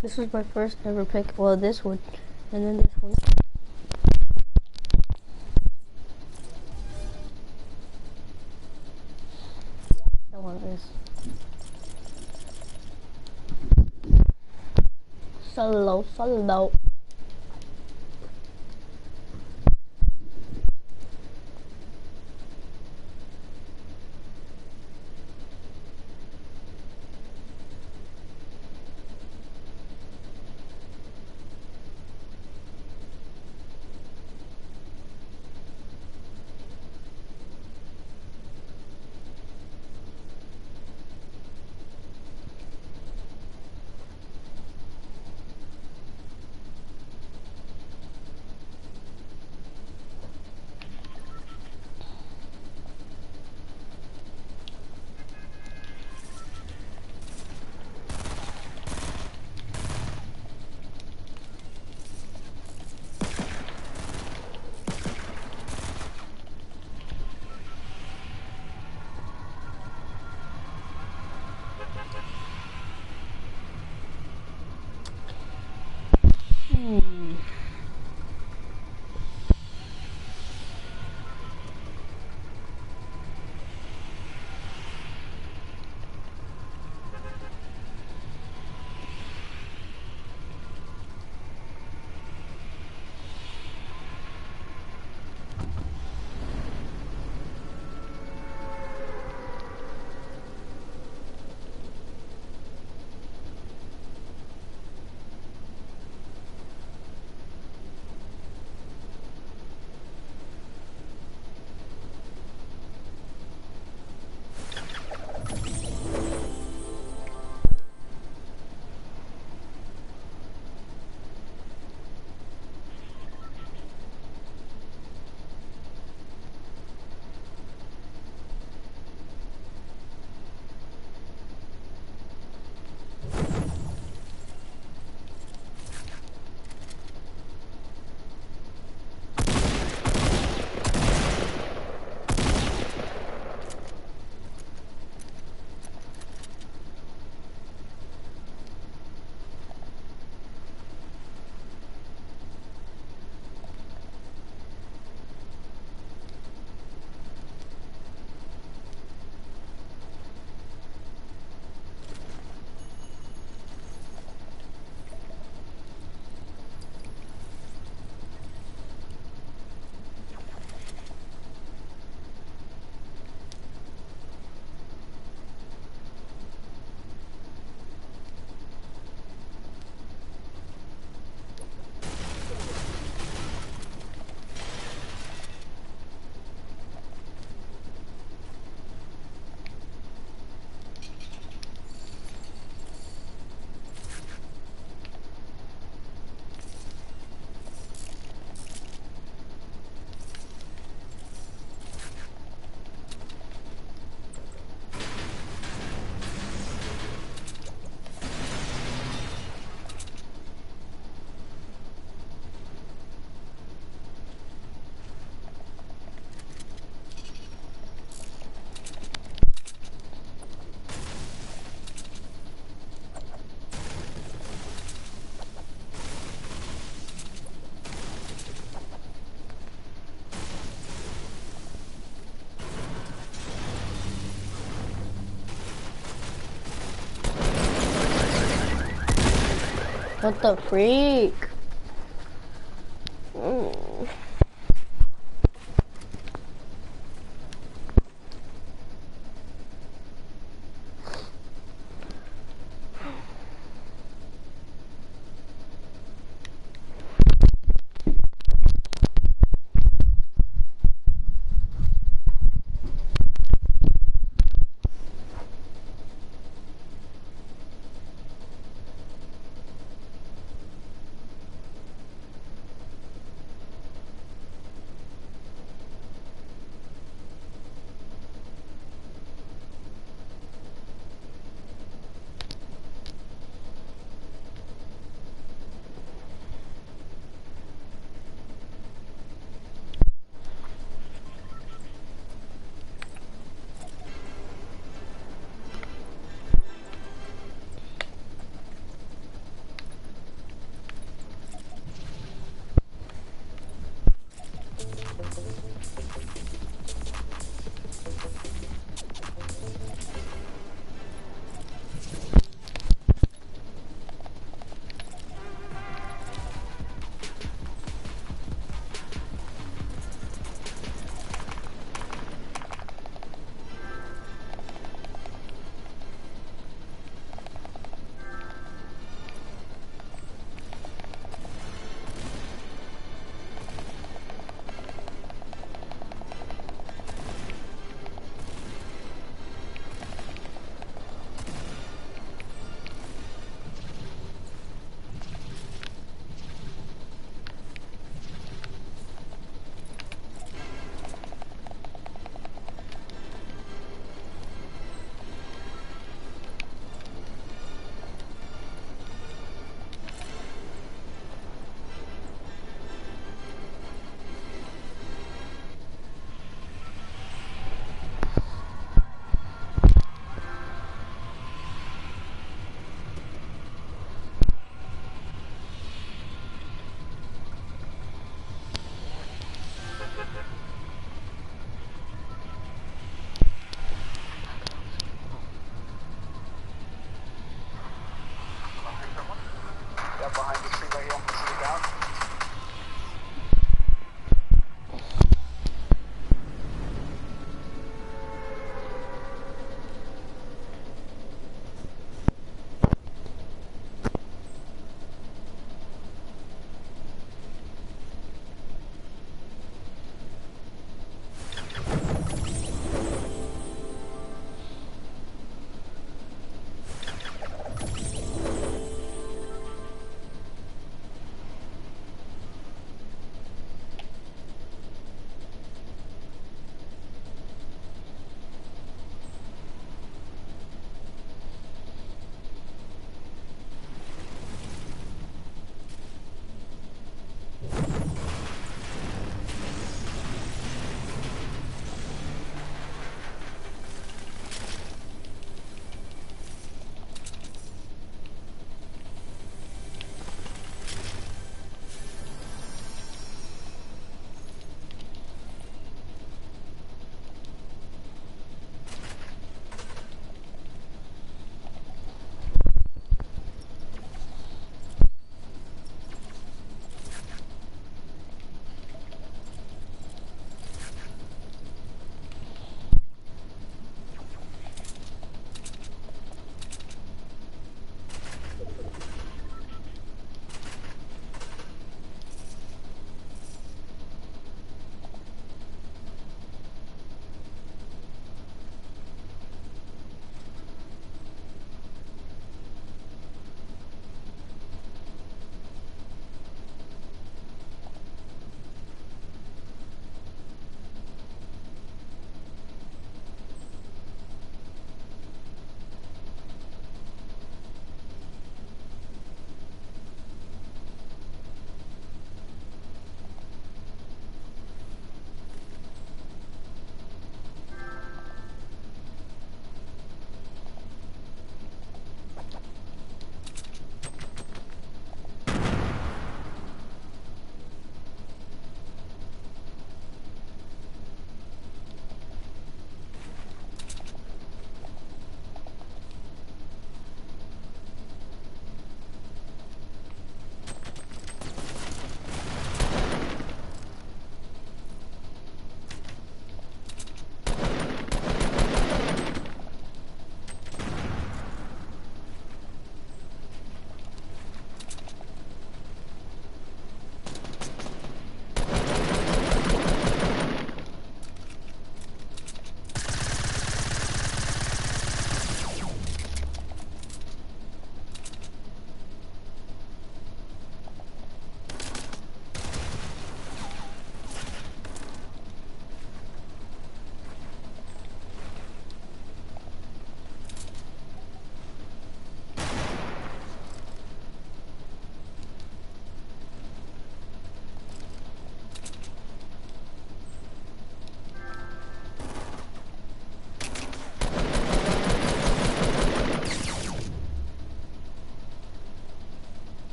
This was my first ever pick. Well, this one, and then this one. I want this. Solo. What the freak?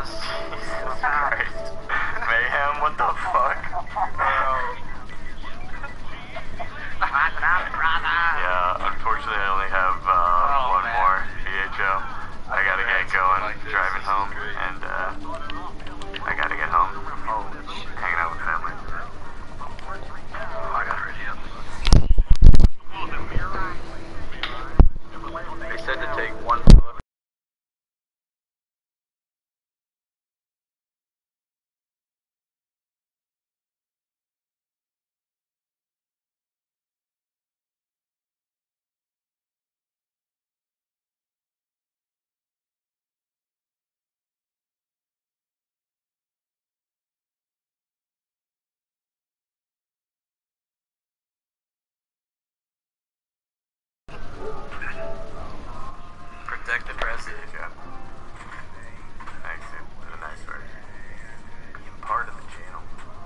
Jesus Christ. Mayhem, what the fuck? What's up, brother? Yeah, unfortunately I only have one more BHO. I gotta get going, driving home, and I gotta get home. Hanging out with family. I got ready up. They said to take one pill. Protect the president. BHO. Thanks, dude. What a nice word. Being part of the channel.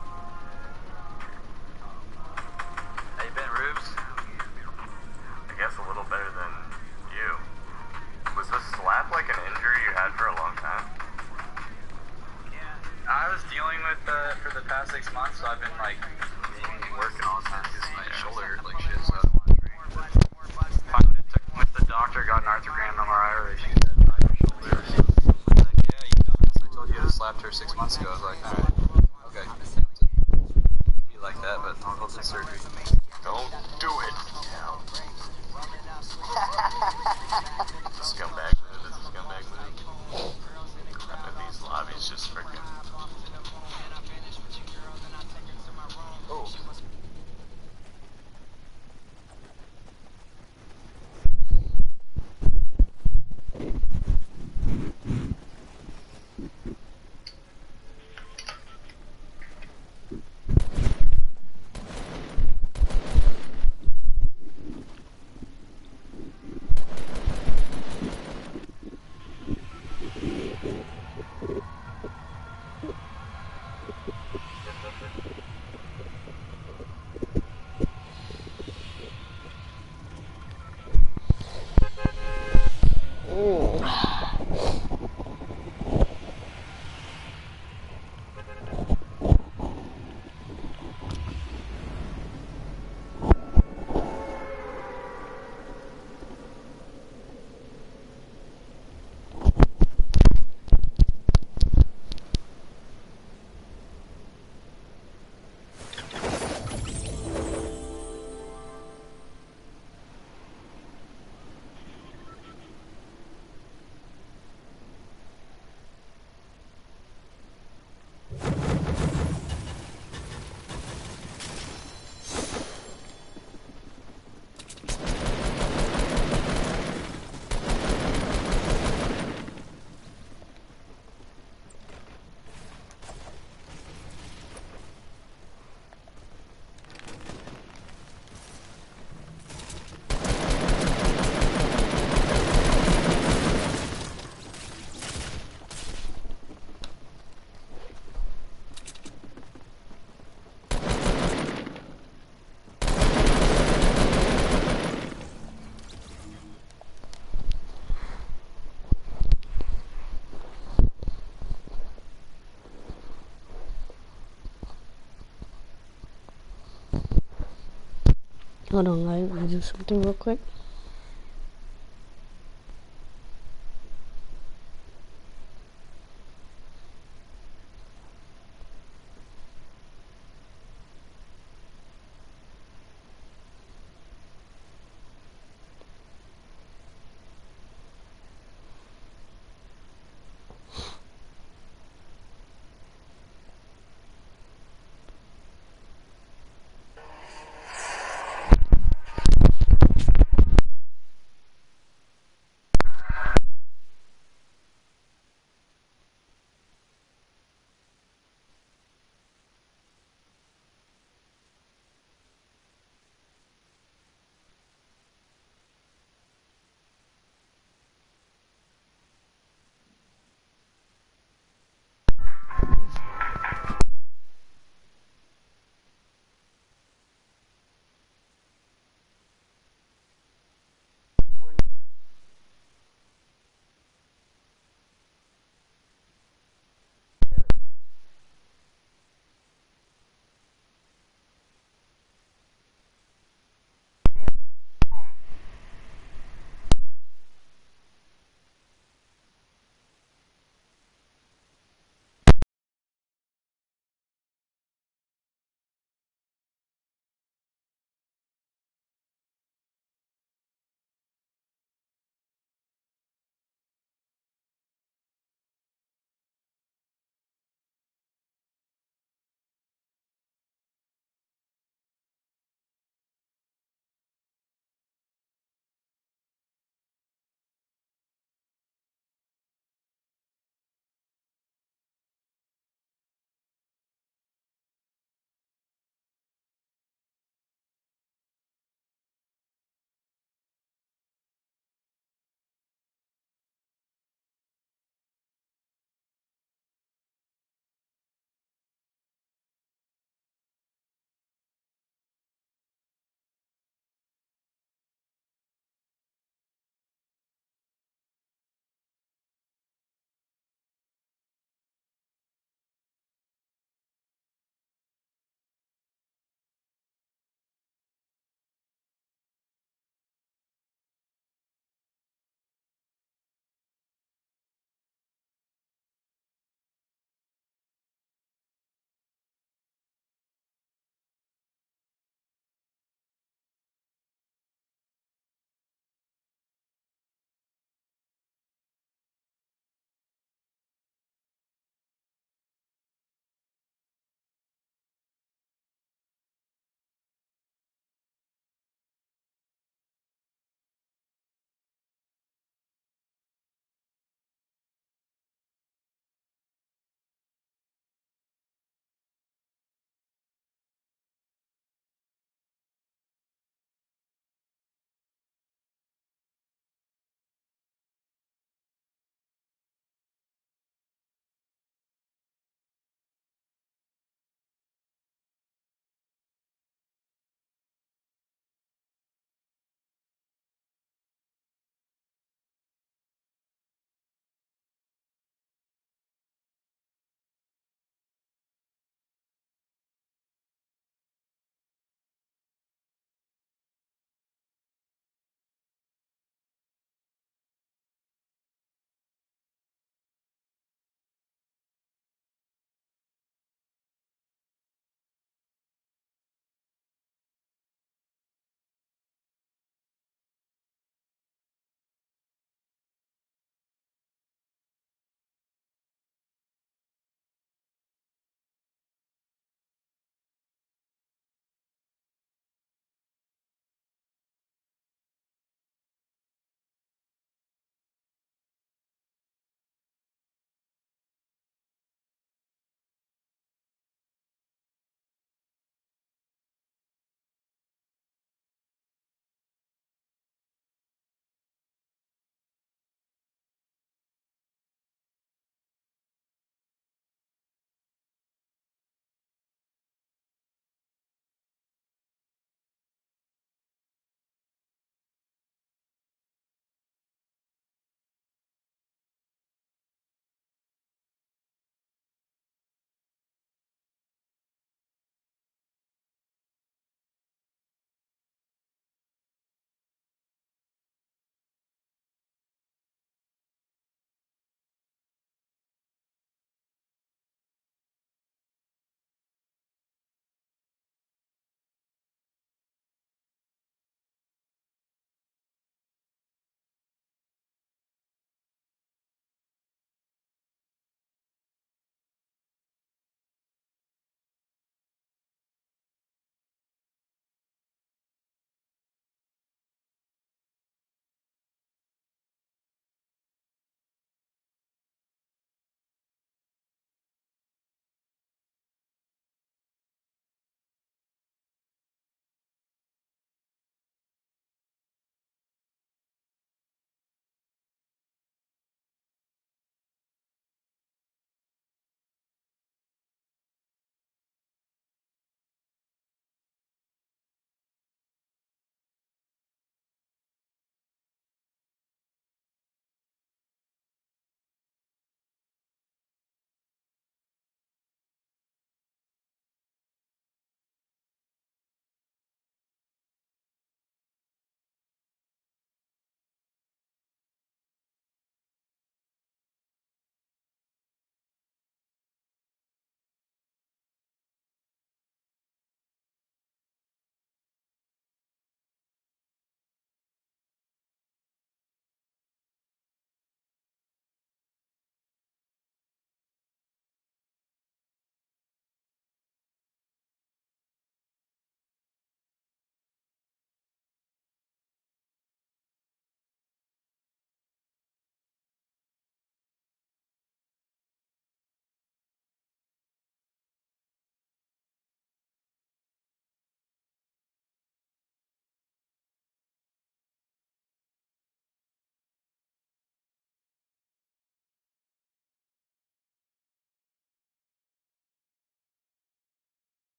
How you been, Rubes? I guess a little better than you. Was this slap like an injury you had for a long time? I was dealing with for the past 6 months, so I've been like working all the time because my shoulder hurt like shit. So finally went to the doctor, got an arthrogram MRI where she said my shoulder. So I was like, yeah, you dumbass. I told you to slapped her 6 months ago. I was like, all right, okay. Be like that, but I'll hold the surgery. Don't do it. Scumbag move. This is scumbag move. These lobbies just freaking. Oh. Hold on, guys. I'll do something real quick.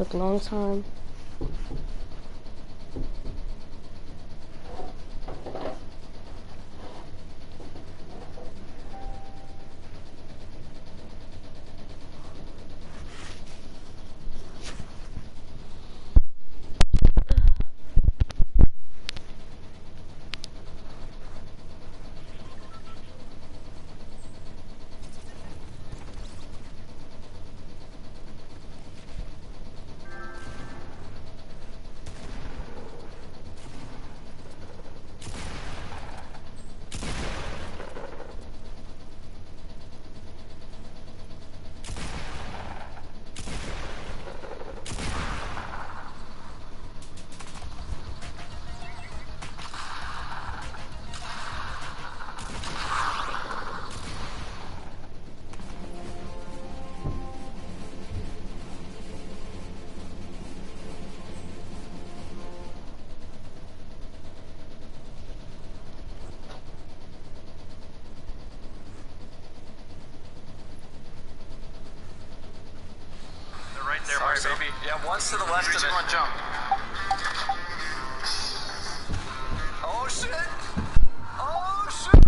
took a long time. There, sorry, baby. Yeah, one's to the left of it. One jump. Oh shit! Oh shit!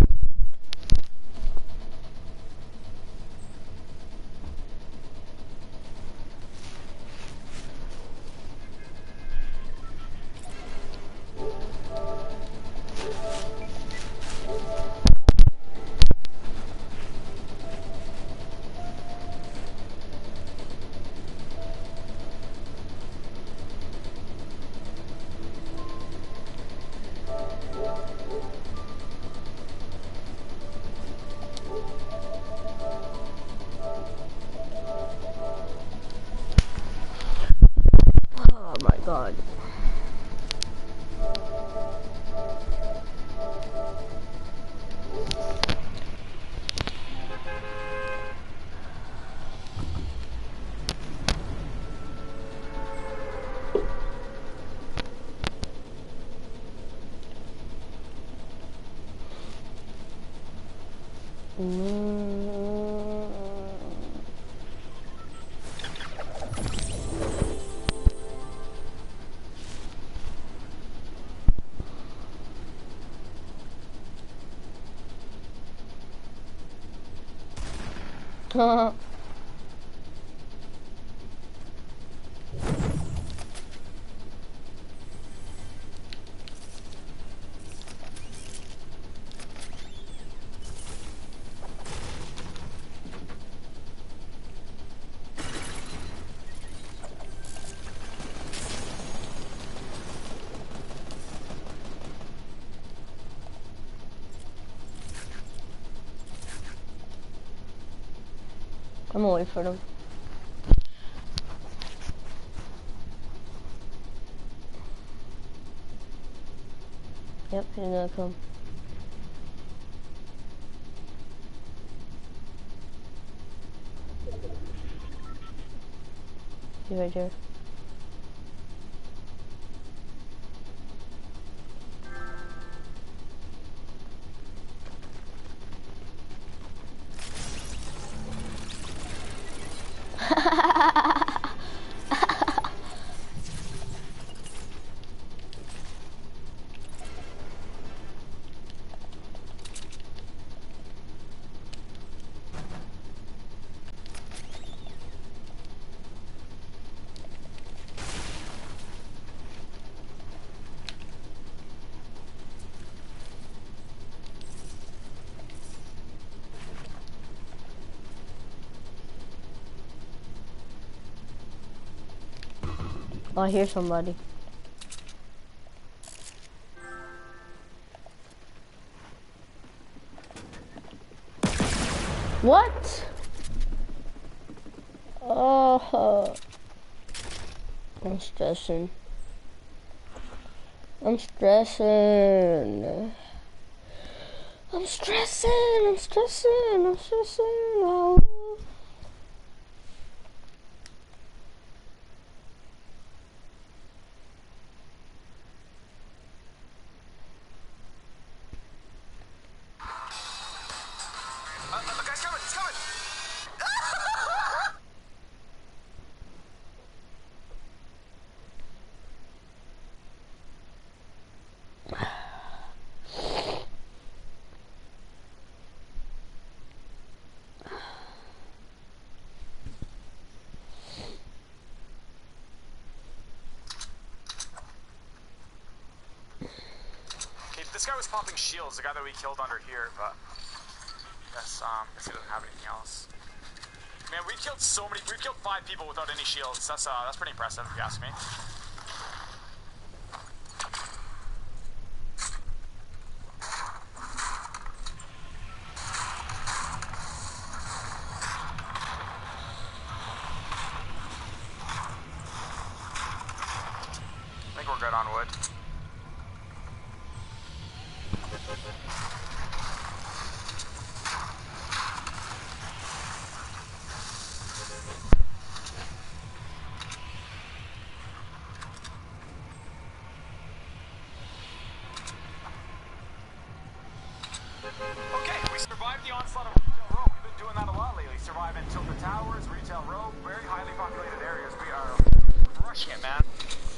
Oh my god. I'm gonna wait for them. Yep, he's gonna come. He's right there. Oh, I hear somebody. What? Oh, I'm stressing. I'm stressing. I'm stressing. I'm stressing. I'm stressing. Oh. The guy's coming! He's coming! This guy was popping shields, the guy that we killed under here, but guess he doesn't have anything else. Man, we killed we've killed 5 people without any shields. That's pretty impressive if you ask me. I think we're good on wood. Okay, we survived the onslaught of Retail Row. We've been doing that a lot lately. Surviving Tilted Towers, Retail Row, very highly populated areas. We are crushing it, man.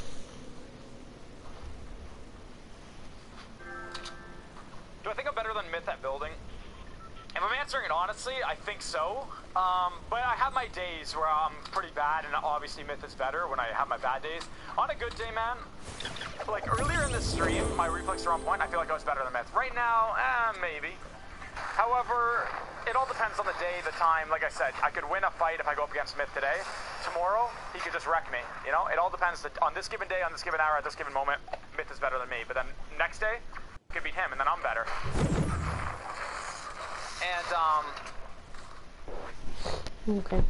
Do I think I'm better than Myth at building? If I'm answering it honestly, I think so. But I have my days where I'm pretty bad, and obviously Myth is better when I have my bad days. On a good day, man, like earlier in the stream, my reflexes are on point. I feel like I was better than Myth. Right now, maybe. However, it all depends on the day, the time. Like I said, I could win a fight if I go up against Myth today. Tomorrow, he could just wreck me. You know, it all depends on this given day, on this given hour, at this given moment. Myth is better than me. But then next day, I could beat him, and then I'm better. And Okay.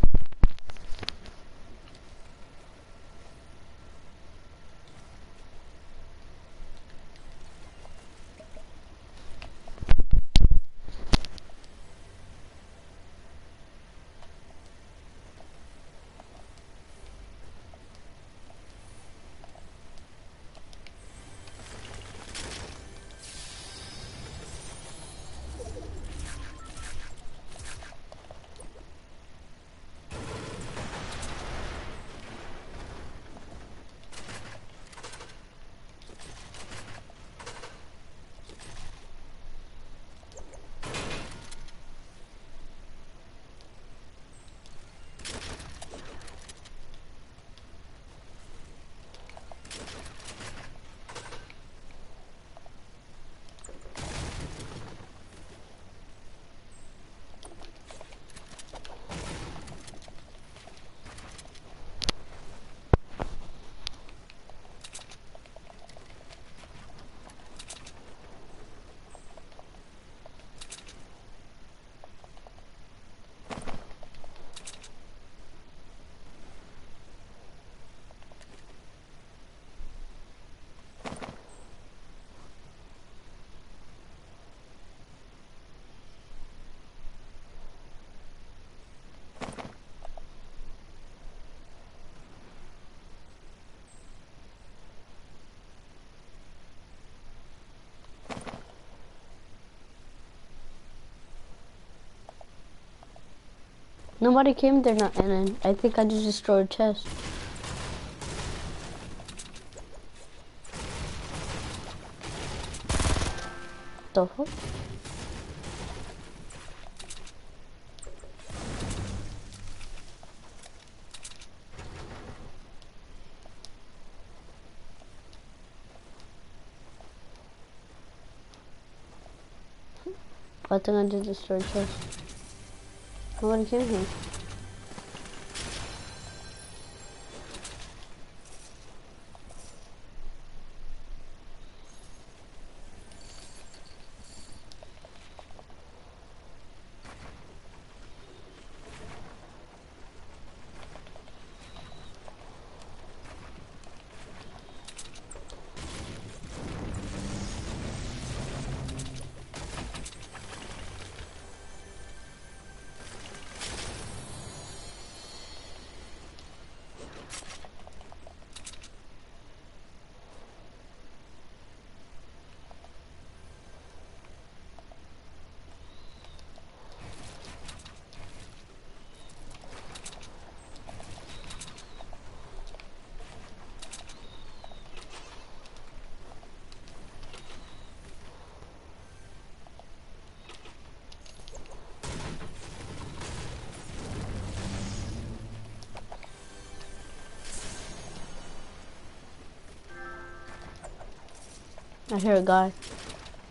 Nobody came there, and then I think I just destroyed a chest. The fuck? I think I just destroyed a chest. Nobody came here. I hear a guy.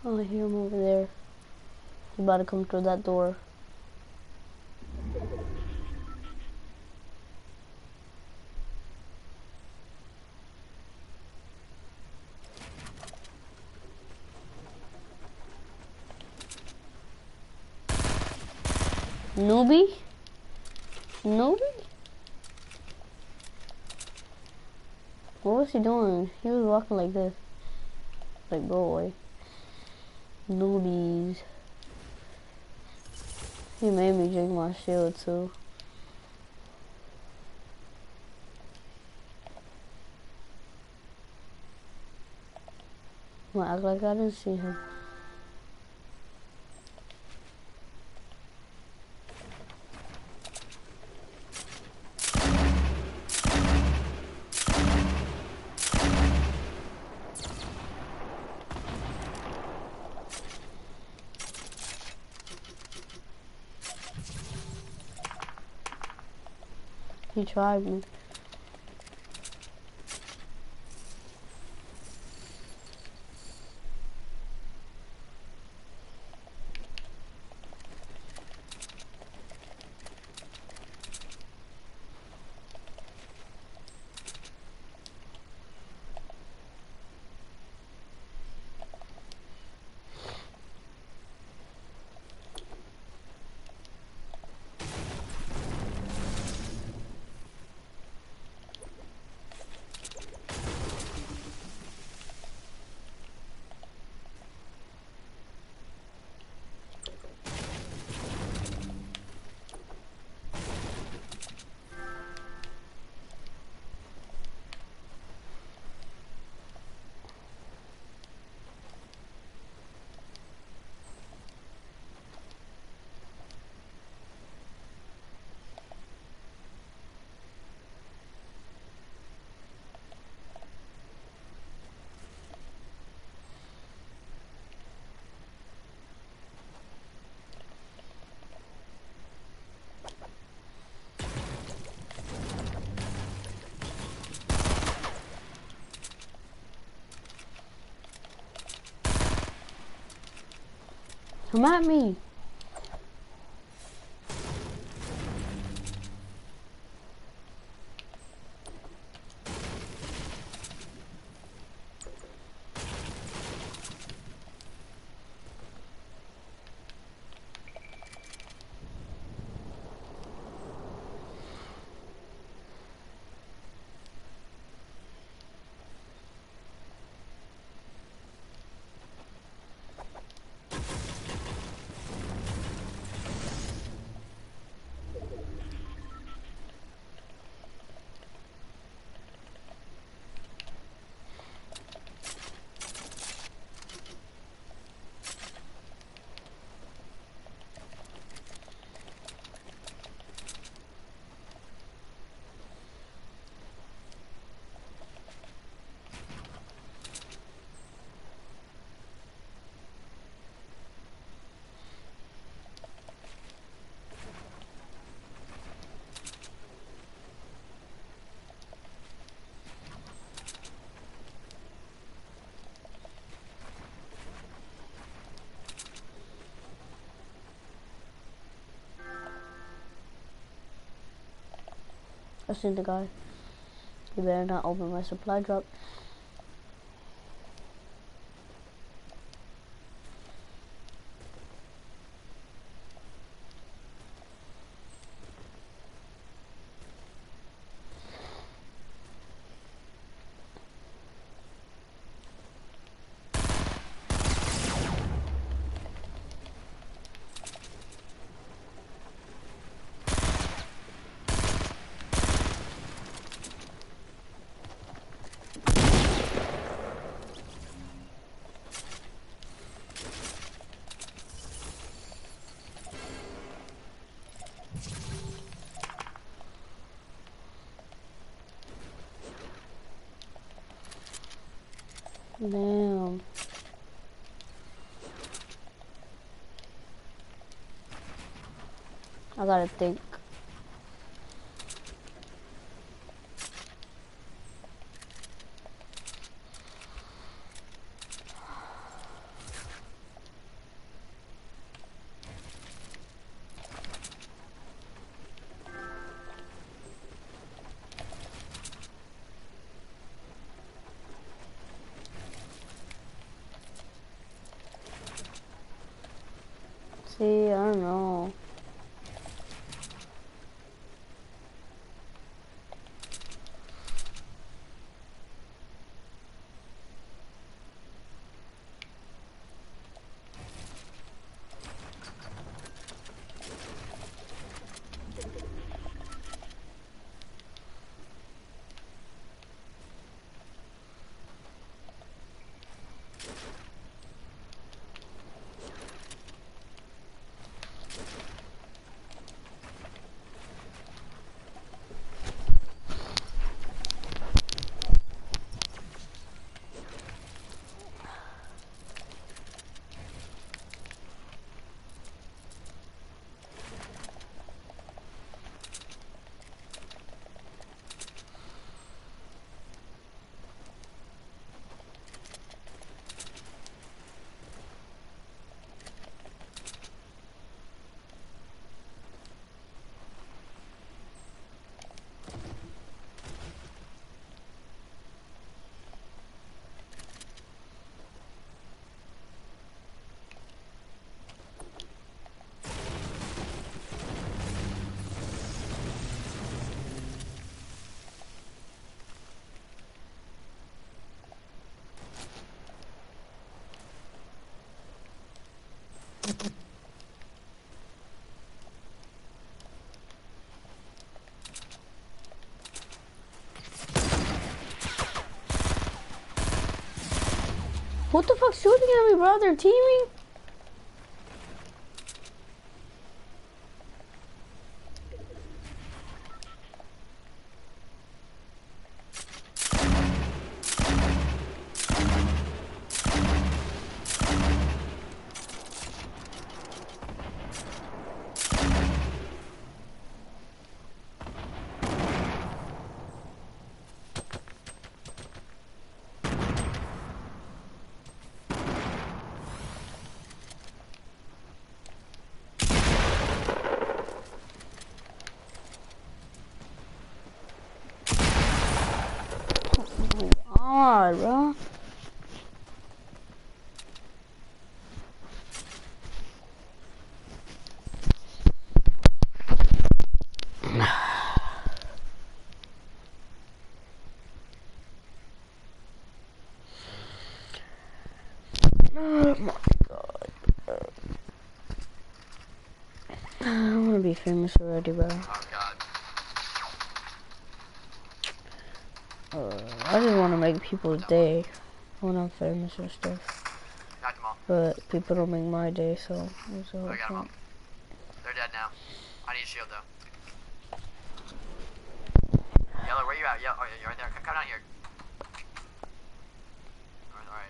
Oh, I hear him over there. He's about to come through that door. Newbie? Newbie? What was he doing? He was walking like this. Like, go away. Newbies. He made me drink my shield too. I'm gonna act like I didn't see him. He tried me. Come at me. I see the guy. You better not open my supply drop. Damn. I gotta think. See, I don't know. What the fuck's shooting at me, bro? They're teaming? God, bro. Oh my God. I want to be famous already, bro. Oh God. I just want to make people's day when I'm famous and stuff. Knocked them all. But people don't make my day, so it's a whole I got them all. point. They're dead now. I need a shield though. Yellow, where you at? Yellow, oh yeah, you're right there. Come down here. Alright.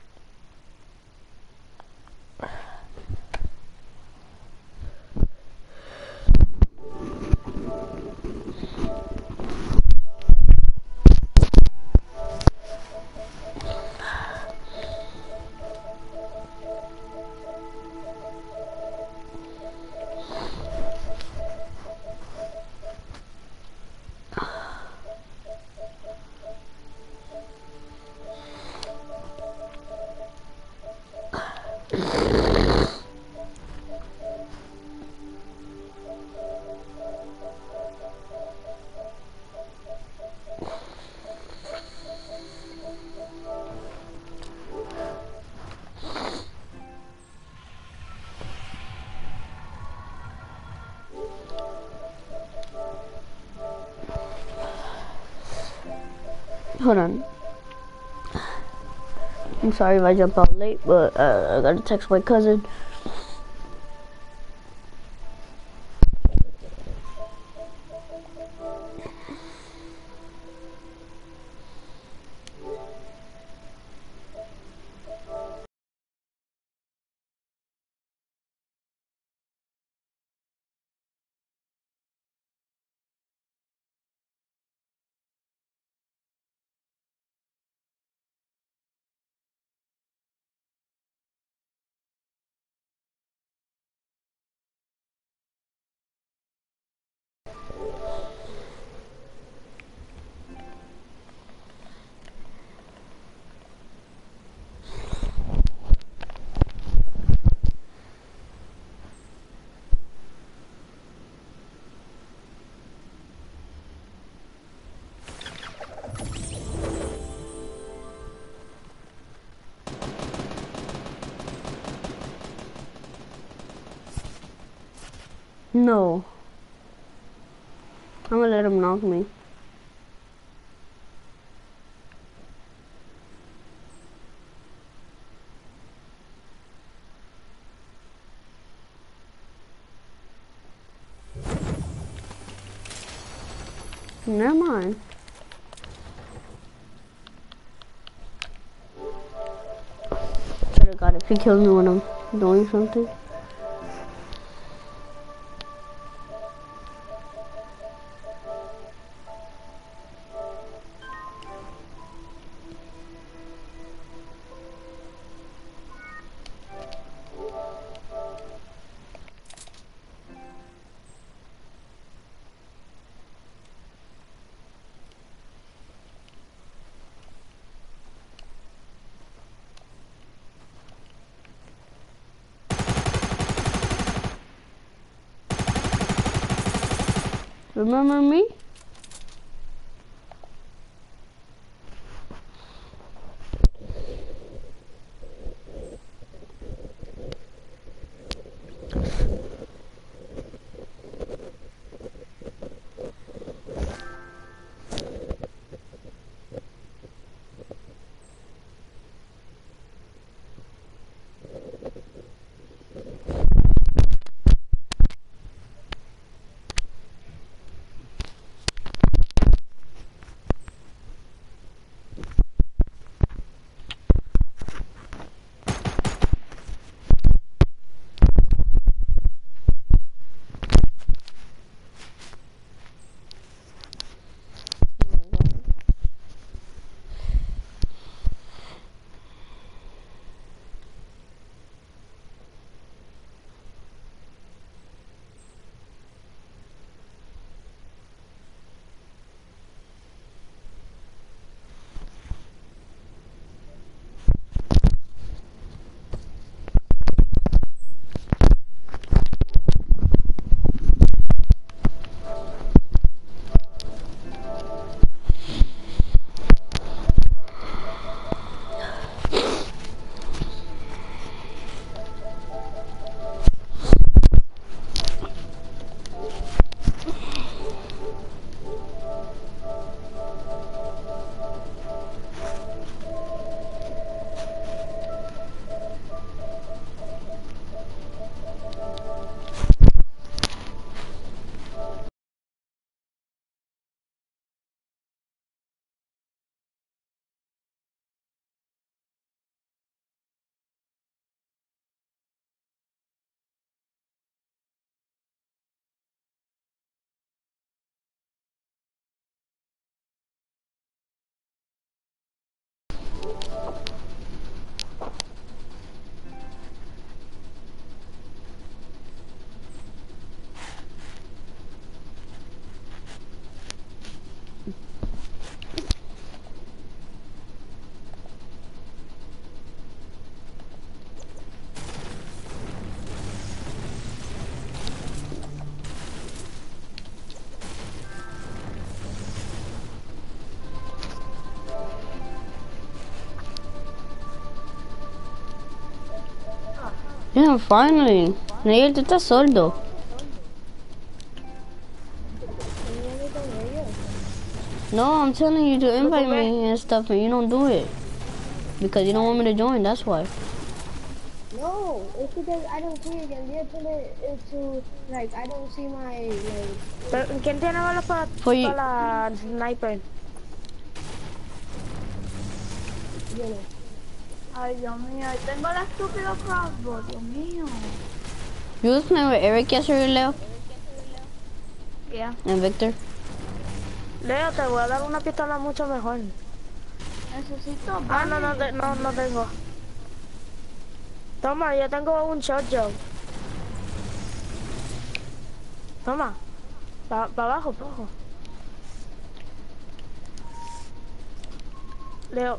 Hold on. I'm sorry if I jump out late, but I gotta text my cousin. No. I'm gonna let him knock me. Never mind. Swear to God, if he kills me when I'm doing something. Remember me? Yeah, finally. Nail, tú estás sordo. No, I'm telling you to invite me and stuff, and you don't do it. Because you don't want me to join, that's why. No, it's because I don't see it and they put it into, like, I don't see my, like... ¿Quién tiene balas para la sniper? Yo no. Ay, Dios mío, tengo la estúpida crossbow, Dios mío. You was playing with Eric yesterday, Leo? Yeah. And Victor? Leo, te voy a dar una pistola mucho mejor. Necesito No tengo. Toma, yo tengo un shotgun. Toma. Pa abajo, pa abajo. Leo.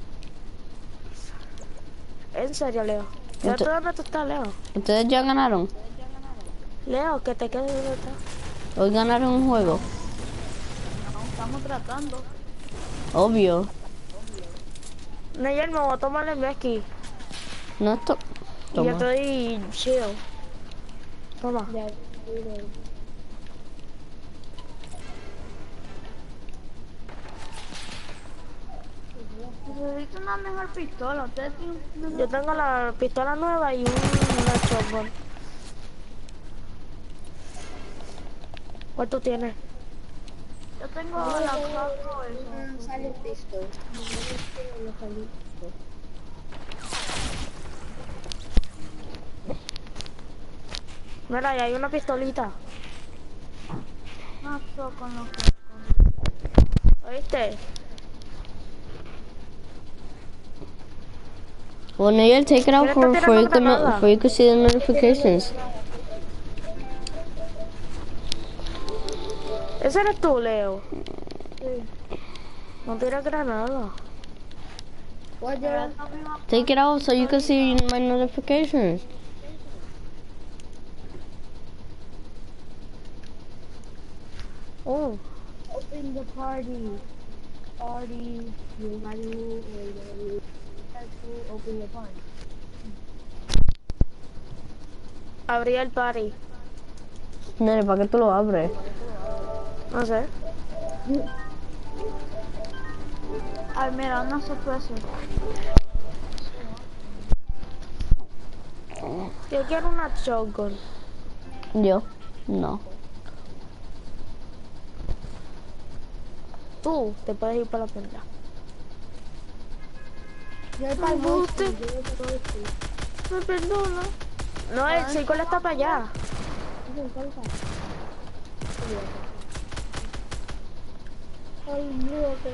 En serio, Leo. ¿Dónde tú estás, Leo? ¿Ustedes ya ganaron? Leo, que te quedes donde estás. Hoy ganaron un juego. No, estamos tratando. Obvio. Nayel, me voy a tomar el whisky. No esto. Yo Toma. estoy chill. Toma. Necesito una mejor pistola. ¿Ustedes tienen una mejor? Yo tengo la pistola nueva y una shotgun. ¿Cuál tú tienes? Yo tengo la Crossbow esa. Sale pistol. Mira, y hay una pistolita. No, con lo que... ¿Oíste? Well, Nail, take it out Mira, for está tirando granada. you can see the notifications. ¿Ese eres tú, Leo? Sí. No tiras granada. Take it out so you can see my notifications. Oh. Open the party. Party. You invited me and you have to open the party. Abrí el party. Nene, ¿para qué tú lo abres? No sé. Ay, mira, una sorpresa. Yo quiero una shotgun. Yo, no. Tú te puedes ir para la playa. Yo voy para el Guste. bosque, yo voy para el bosque. Me perdona. No, el círculo está para allá. Olvídate.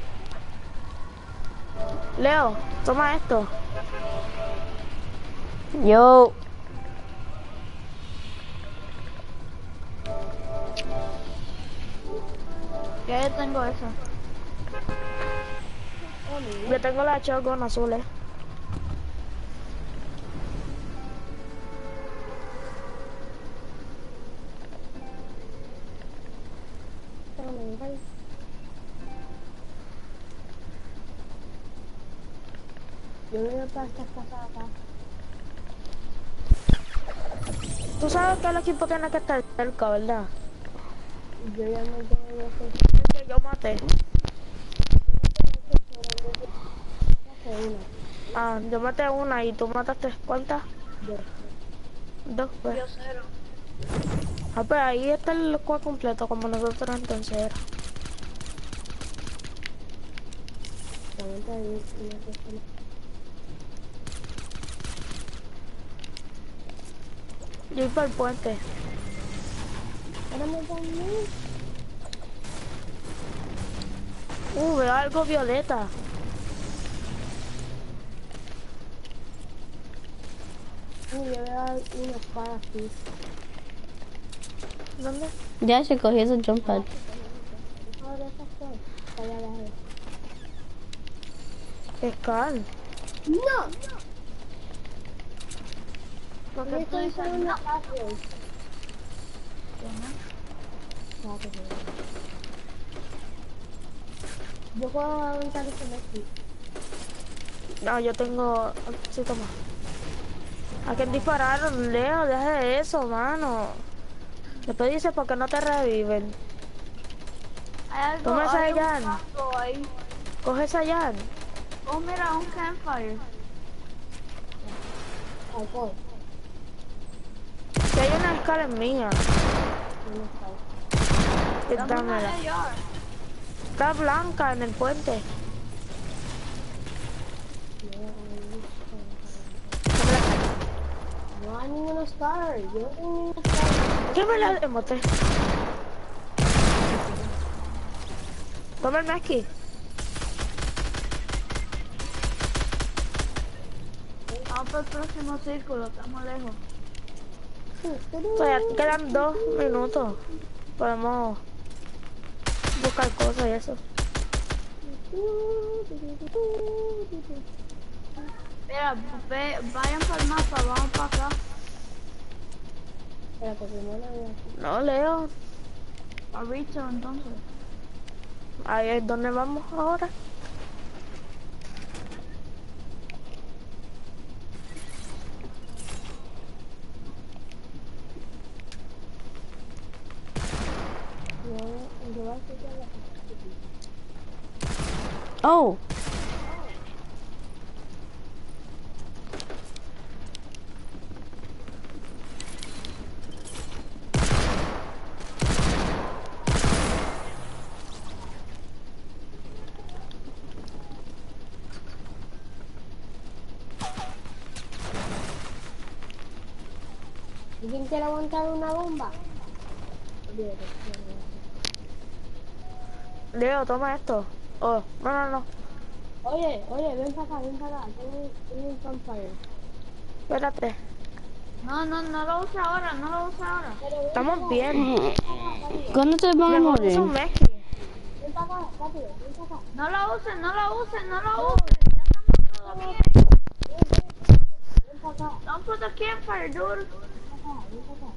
Leo, toma esto. Yo. Ya yo tengo esa. Yo tengo la shotgun azul, Yo voy a para estas casas acá. Tú sabes que el equipo tiene que estar cerca, ¿verdad? Yo ya me tengo El que yo maté. Ah, yo maté una y tú mataste ¿cuántas? Dos, pues. Yo cero. Ah, pues ahí está el squad completo, como nosotros entonces era. Yo iba para el puente. Veo algo violeta. Yo voy a dar una espada así. ¿Dónde? Ya, Chico, here's a jump pad. Ahora esa fue. Para abajo. Escal. ¡No! Porque Yo tú estoy dices con no. una casa. Yo puedo aguantar ese Messi. No, yo tengo... Sí, toma. ¿A quién dispararon, Leo? Deja de eso, mano. Después dice por qué no te reviven. Hay algo, Toma esa hay un Jan. campo ahí. Coge esa Jan. Oh, mira, un campfire. Alcohol. Si hay una escala en mía. Dame una Dámela. AR. Está blanca en el puente. No hay ninguna scar. Yo no tengo ninguna scar. ¿Qué me la emoté? Toma el Messi. Vamos para el próximo círculo, estamos lejos. Todavía quedan 2 minutos. Podemos buscar cosas y eso. Mira, vayan para el mapa, vamos para acá. Espérate, primero la voy a hacer. No, Leo. A Richard entonces. Ahí es donde vamos ahora. Oh. ¿Alguien quiere aguantar una bomba? Leo, toma esto. Oh, no. Oye, ven para acá. Tengo un campfire. Espérate. No lo usa ahora, no lo usa ahora. Estamos bien. ¿Cuándo te van a Mejor morir? usa un Messi. Ven para acá, rápido, ven para acá. No lo usen. Ya estamos todos bien. Ven para acá, Don't put the campfire, dude. ven para acá.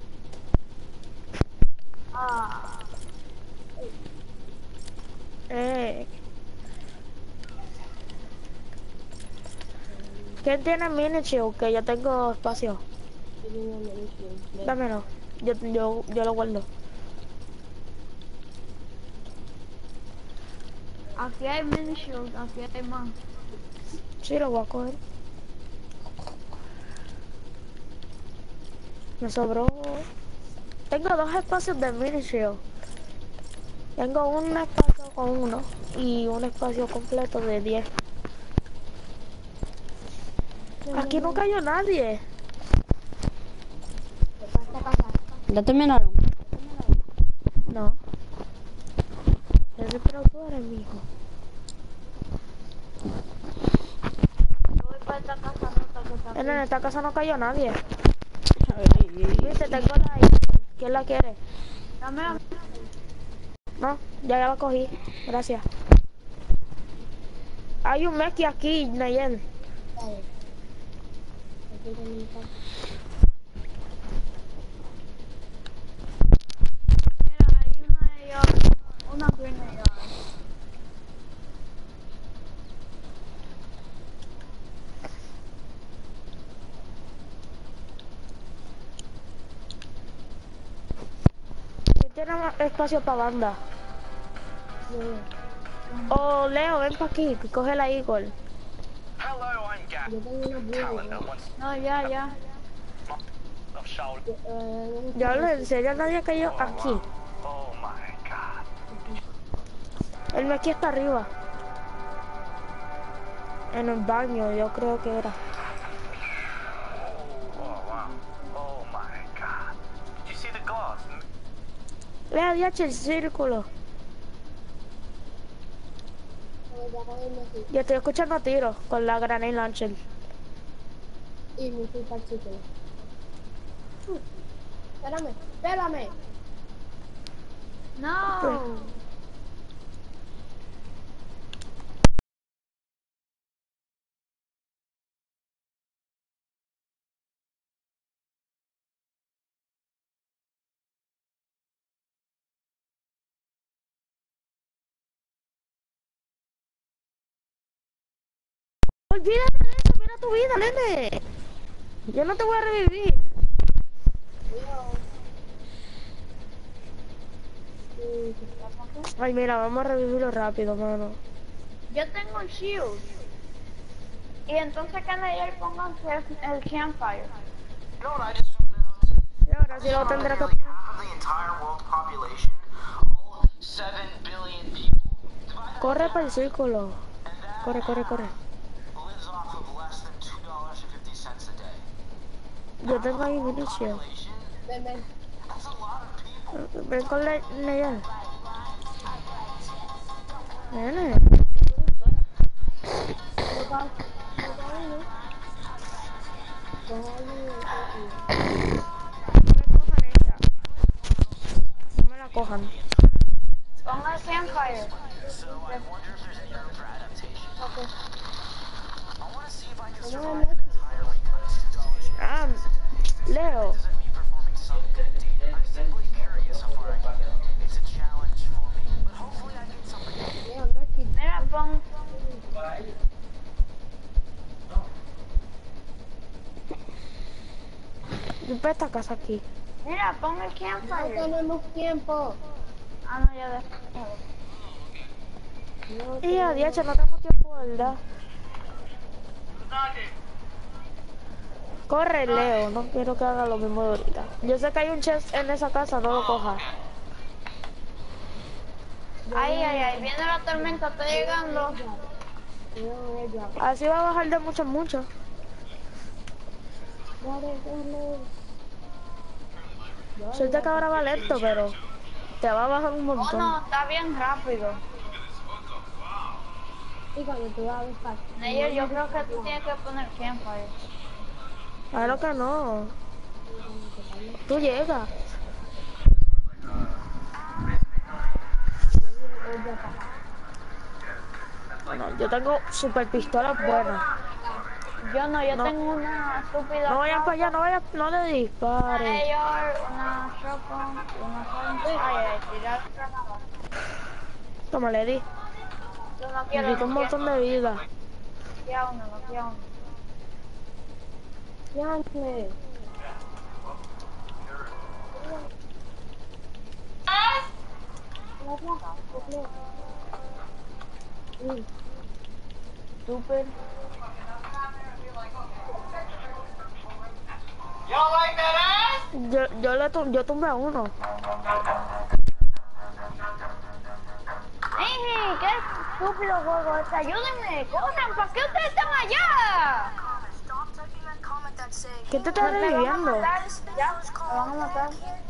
Ah. ¿Quién tiene mini shield? Que yo tengo espacio. Dámelo. Yo lo guardo. Aquí hay mini shield, aquí hay más. Sí, lo voy a coger. Me sobró. Tengo 2 espacios de mini shield. Tengo un espacio con 1 y un espacio completo de 10. Aquí no cayó nadie. ¿Ya terminaron? No. Pero tú eres mi hijo. Yo voy para esta casa, no En esta casa no cayó nadie. Ay. Viste, tengo la ahí. ¿Quién la quiere? Dame. No, ya la cogí. Gracias. Hay un Messi aquí, Nayel. Mira, hay una grenade. ¿Quién tiene más espacio para banda? Oh, Leo, ven para aquí. Coge la Eagle. Hello, I'm Gap. Yo tengo una Talent buena. that wants No, ya. of shoulder. Ya lo en serio, nadie cayó aquí. Oh my god. El Messi está arriba. En el baño, yo creo que era. Oh wow. Oh my god. Did you see the glass? Leo, ya el círculo. Yo estoy escuchando tiros con la granate launcher. Y me fui para el sitio. Espérame. No. Olvídate de eso, mira tu vida, nene. Yo no te voy a revivir. Ay, mira, vamos a revivirlo rápido, mano. Yo tengo un shield. Y entonces que ayer pongan el campfire. You know what I just found out? Y ahora sí lo tendré que... Half of the entire world population, all 7 billion people, Corre para el círculo. Corre. lives off of less than $2.50 a day. Yo tengo ahí mini shield. Ven. That's a lot of people. Ven con la Nayel. Nene. No me la cojan. Ponga el campfire. So I wonder if there's any room for adaptation. Okay. I want to see if I can survive an entire week on $2. Ah, Leo. This isn't me performing some good deed. I'm simply curious how far I can go. It's a challenge for me, but hopefully I get something. Mira, pon. Ven para esta casa aquí. Mira, pon el No campfire. tenemos tiempo. Ah, no, ya de. Y adiós, no tengo tiempo, ¿verdad? Corre, Leo, no quiero que haga lo mismo de ahorita. Yo sé que hay un chest en esa casa, no lo cojas. Ay, viene la tormenta, está llegando. Así va a bajar de mucho en mucho. Suerte que ahora va lento, pero te va a bajar un Oh, montón. no, está bien rápido. Y cuando tú vas a buscar. Neyer, yo creo que tú tienes que poner campfire. Claro que no. Tú llegas. Bueno, yo tengo super pistolas buenas. Yo no, yo tengo una estúpida. No vayan para allá, no le disparen. Una shotgun, una tirar granada. Toma, le di. Yo no quiero. Necesito un montón de vida. Ya uno, no quiero uno. Llámame. Stupid. Yo tumbé a uno. ¡Ey, qué estúpido juego este! ¡Ayúdenme! ¡Corran! ¿Para qué ustedes están allá? ¿Qué te estás reviviendo? Ya, me van a matar.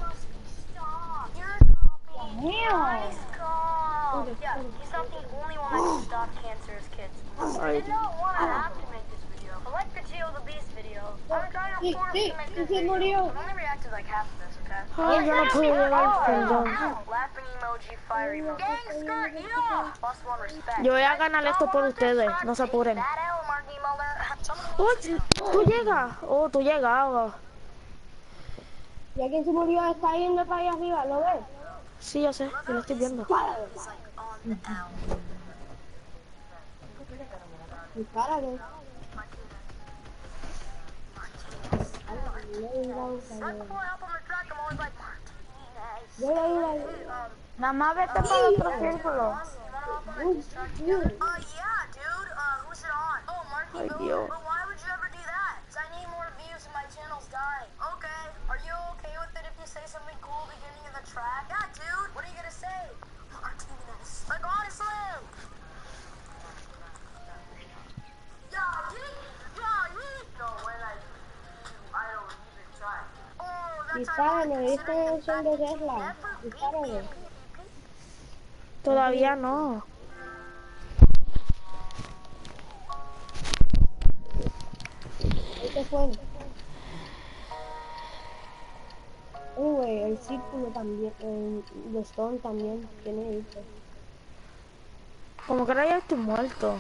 Dios mío. Yeah, he's not the only one that can stop cancerous kids. I don't want to have to make this video. I like the Geo the Beast video. I'm trying to force to make this video. I've only reacted like half of this, okay? Ay, yo no puedo llegar, perdón. Laughing emoji, fire emoji. Gang skirt, yeah! Plus one respect. Yo voy a ganar esto por ustedes, no se apuren. Uy, tú llegas. Oh, tú llegabas. ¿Y a quién se murió? Está yendo para allá arriba, ¿lo ves? Sí, yo sé, yo lo estoy viendo. Dispárale. Nada más vete para el otro círculo. Ay, Dios. Dispárale, ¿viste el son de Tesla? Dispárale. Todavía no. Este fue. Güey, el círculo también, el Stone también tiene esto. Como que ahora ya estoy muerto.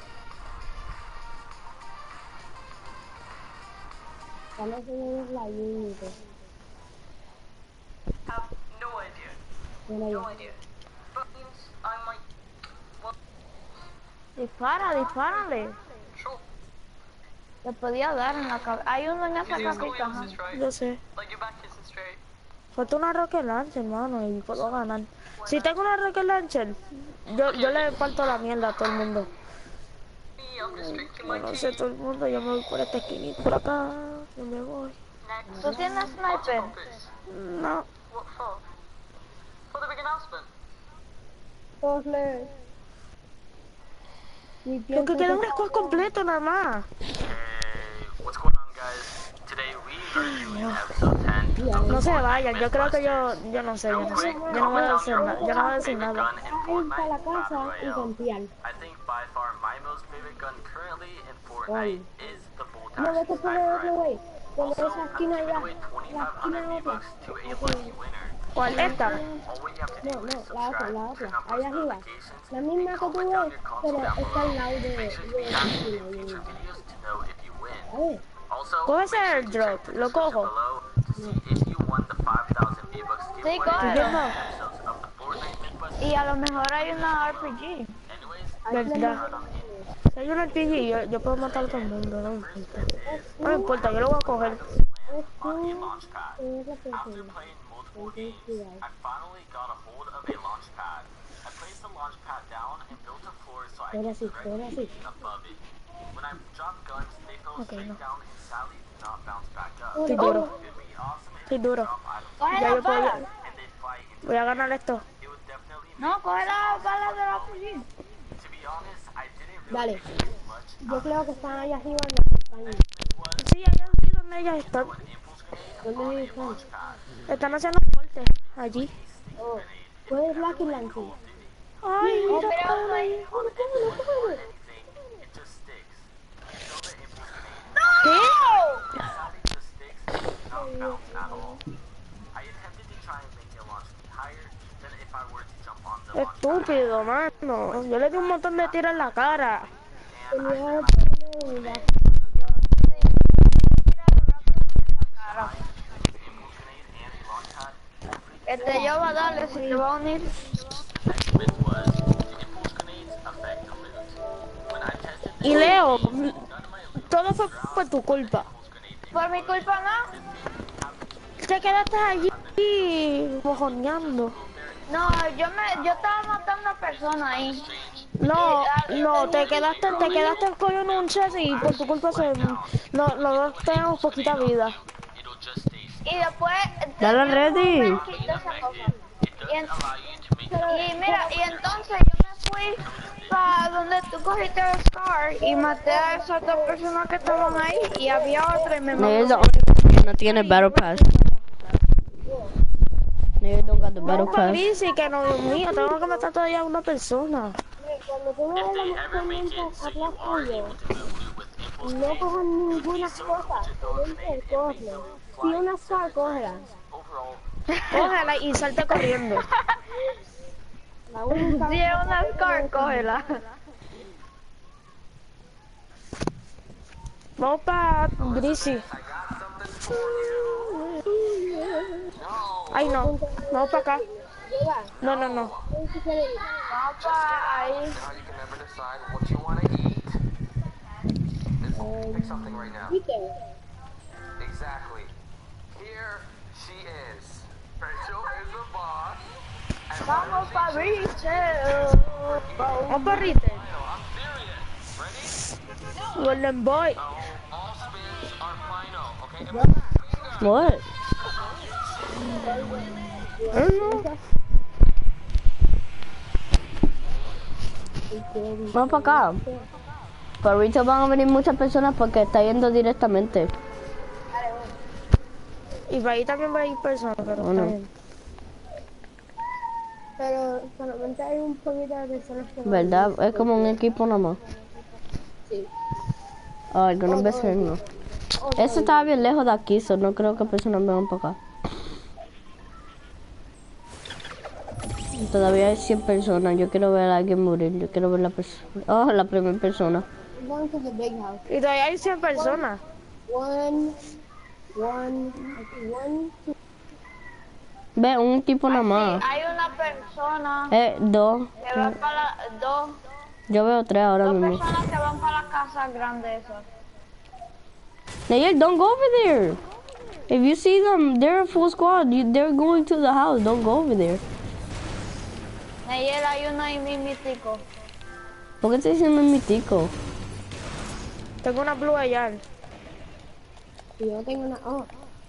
Vamos a hacer la límite. No idea. Dispárale. Le podía dar en la cabeza. Hay uno en esa casita. Yo sé. Falta una rocket launcher, hermano, y puedo ganar. Si tengo una rocket launcher, yo le parto la mierda a todo el mundo. Yo no sé, todo el mundo, yo me voy por esta esquinita, por acá, yo me voy. ¿Tú tienes sniper? No. Posle. Lo que queda un squad completo nada más. What's going on, guys? Today we are doing episode 10. No se vayan, yo creo que yo no sé, yo no voy a decir nada, yo no voy a decir nada. Ir para la casa y campear. I think by far my most favorite gun currently in Fortnite is the bolt No, vete action por el sniper otro rifle. güey. Por Also, esa I'm esquina giving allá. away La esquina 2,500 otra. V-Bucks to a lucky winner. ¿Cuál? ¿Esta? All what you have to No, do is la subscribe, otra. turn on post Allá arriba. notifications, La misma que tú comment down ves, your console pero down está al below. lado de Make sure to be la active in esquina. future videos to know if you win. A ver. Also, Coge make ese sure to airdrop, check the lo description cojo. below to see if you won the 5,000 V-Bucks giveaway coge. in Yendo. episodes of the Fortnite Mythbusters. Y a lo mejor hay una RPG. Anyways, Verdad. Si hay un RPG, yo puedo matar a todo el mundo, no me importa. No me importa, yo lo voy a coger. Es tú, es la after persona. playing multiple 4 games, I finally got a hold of a launch pad. I placed the launch pad down and built a floor so I could directly be above it. When I dropped guns, they fell straight down and sadly did not bounce back up. Estoy duro. It'd be awesome if Estoy they duro. drop items Ya yo puedo. and they'd fly into Voy a ganar esto. it would definitely No, coge la bala de la policía. to be honest, I didn't Dale. really expect much. Yo creo que están allá arriba en la montaña. Sí, allá vi donde ellas están. ¿Dónde están? Están haciendo fuerte. Allí. Oh, ¿puedes Lucky Lancy? Ay, mira. ¿Qué? Estúpido, mano. Yo le di un montón de tiros en la cara. Yo va a darle si te va a unir. Y Leo, todo fue por tu culpa. Por mi culpa no. Te quedaste allí mojoneando. No, yo estaba matando a personas ahí. No, te quedaste con un chest y por tu culpa los dos tenemos poquita vida. Y después... Dale ready. Y mira, y entonces yo me fui para donde tú cogiste el Scar y maté a esas dos personas que estaban ahí y había otra y me mató. Nigga no tiene Battle Pass. Nigga don't got the Battle Pass. Dice que no, Dios mío, tengo que matar todavía a una persona. Cuando tú ves la movimiento atrás tuyo, no cojan ninguna cosa. Coge. Si una Scar, cógela. Cógela y salte corriendo. La única Si es una Scar, cógela. Vamos para Greasy. Ay, no. Vamos para acá. No. Vamos para ahí. Pick something right now. Peter. Exactly. Here she is. Rachel is the boss. Vamos para Rachel. Vamos para Rite. I'm serious. Ready? Golden Boy. All spins are final, okay? What? I don't know. Vamos para acá. Por ahorita van a venir muchas personas porque está yendo directamente. Y para ahí también va a ir personas, pero ¿O no? está bien. Pero solamente hay un poquito de personas que ¿Verdad? Es como un equipo nomás. Sí. Ah, algunas veces no. Eso estaba bien lejos de aquí, so no creo que personas vengan para acá. Todavía hay 100 personas. Yo quiero ver a alguien morir. Yo quiero ver la persona. Oh, la primera persona. I'm going to the big house. Y todavía hay 100 personas. One, two. Ve, un tipo nada más. Hay una persona Dos. que va para dos Yo veo 3 ahora mismo. personas que van para la casa grande esa. Nayel, don't go over there. If you see them, they're a full squad. They're going to the house. Don't go over there. Nayel, hay uno ahí mimitico. ¿Por qué te dicen mi tico? Tengo una blue allá. Y yo tengo una. Oh,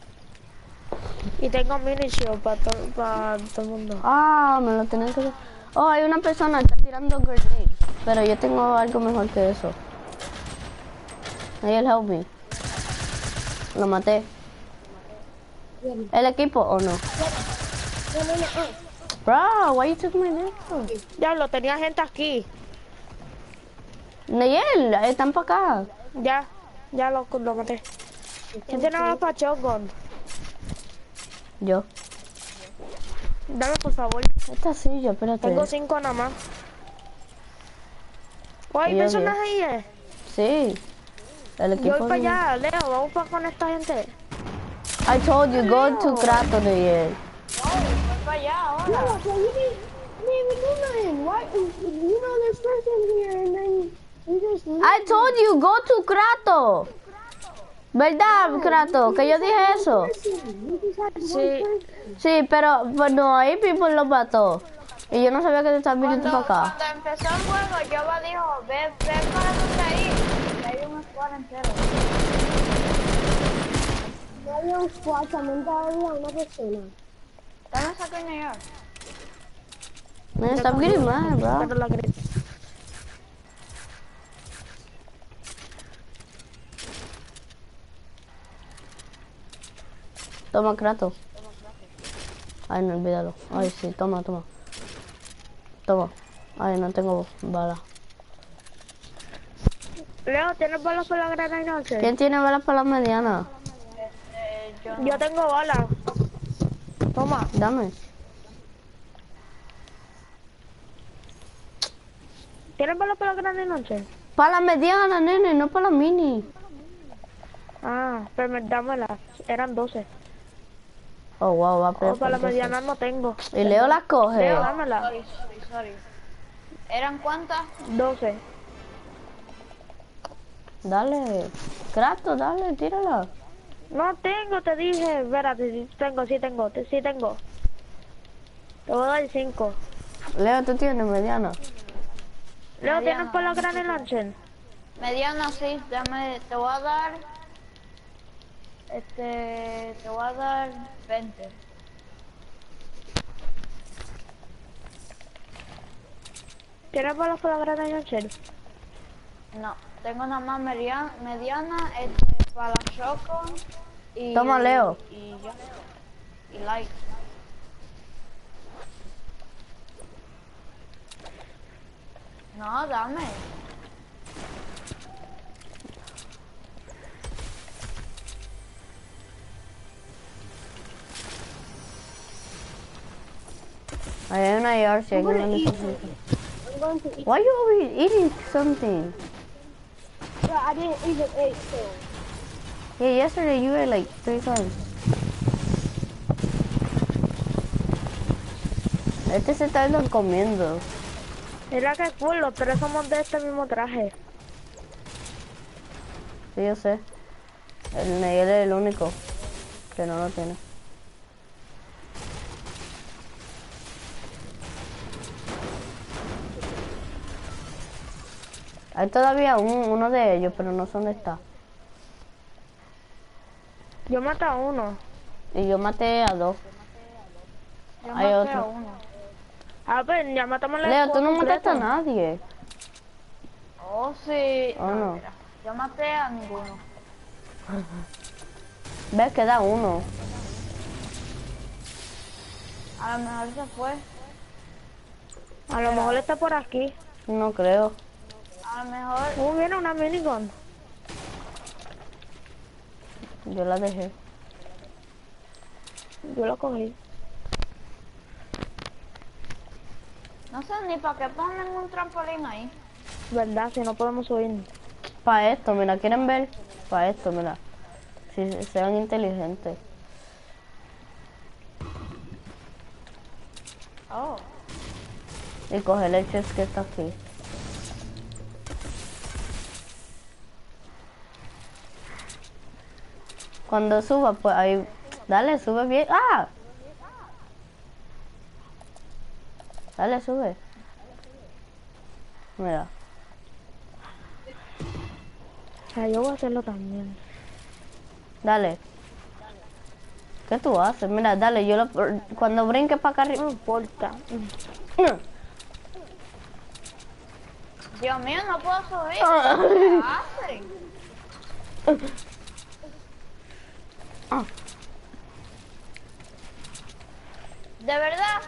Y tengo mini shield para todo el mundo. Ah, me lo tenés que... Oh, hay una persona que está tirando grenades. Pero yo tengo algo mejor que eso. Nayel, help me. Lo maté. ¿El equipo o no? Bro, why you took my name? Diablo, tenía gente aquí. Nayel, están para acá. Ya lo maté. ¿Quién tiene más para shotgun? Yo. Dame por favor. Esta silla, espérate. Tengo 5 nada más. Oh, ¿hay Yo personas ahí? Sí. El Yo equipo... voy para allá, Leo, vamos para con esta gente. I told you, go to Kratos, Nayel. Voy para allá ahora. no, so you didn't do nothing. Why? You know there's person here, and then you just. I told you, go to Kratos. ¿Verdad, Kratos? Que yo dije eso. Sí. Sí, pero bueno, ahí Pipo lo mató. Y yo no sabía que te estabas viniendo para acá. Cuando empezó el juego, Yoba dijo, ve para donde ahí. Y hay un squad entero. No había un squad, también había una persona. Dame esa coña ya. Man, stop getting mad, bro. Pero la grita. Toma, Kratos. Ay, no, olvídalo. Ay, sí, toma. Toma. Ay, no tengo bala. Leo, ¿tienes balas para la grana y noche? ¿Quién tiene balas para la mediana? Yo tengo balas. Toma. Dame. ¿Tienes balas para la grana y noche? Para la mediana, nene, no para la mini. Ah, pero dámelas. Eran 12. Oh, wow, va a Oh, para la mediana no tengo. Y Leo las coge. Leo, dámela. Sorry. ¿Eran cuántas? 12. Dale. Kratos, dale, tírala. No tengo, te dije. Espérate, sí tengo. Te voy a dar 5. Leo, tú tienes mediana. Leo, ¿tienes para la grana y noche? Mediana, sí. Dame, te voy a dar... te voy a dar 20. ¿Tienes balas para la grana y noche? No, tengo nada más mediana, para la shotgun y... Toma, Leo. Y ya. Y light. No, dame. Hay una yard que no necesito. I'm going to eat. Why you always eating something? Yeah, I didn't even eat, so. Yeah, yesterday you ate like 3 times. Este se está comiendo. Mira que cool, los 3 somos de este mismo traje. Sí, yo sé. El Neyel es el único que no lo tiene. Hay todavía uno de ellos, pero no sé dónde está. Yo maté a uno. Y yo maté a 2. Yo Hay maté a otro. uno. A ver, ya matamos la Leo, tú no completo. mataste a nadie. Oh, sí. Oh, no. Mira, yo maté a ninguno. Ves, queda uno. A lo mejor se fue. A lo mejor está por aquí. No creo. A lo mejor... Viene una minigun. Yo la dejé. Yo la cogí. No sé ni para qué ponen un trampolín ahí. ¿Verdad? Si no podemos subir. Para esto, mira, ¿quieren ver? Para esto, mira. Si sean inteligentes. Oh. Y coger el chest que está aquí. Cuando suba, pues ahí... Dale, sube bien. ¡Ah! Dale, sube. Mira. Yo voy a hacerlo también. Dale. ¿Qué tú haces? Mira, dale, yo cuando brinque para acá arriba... No importa. Dios mío, no puedo subir. ¿Qué hacen? ¿De verdad?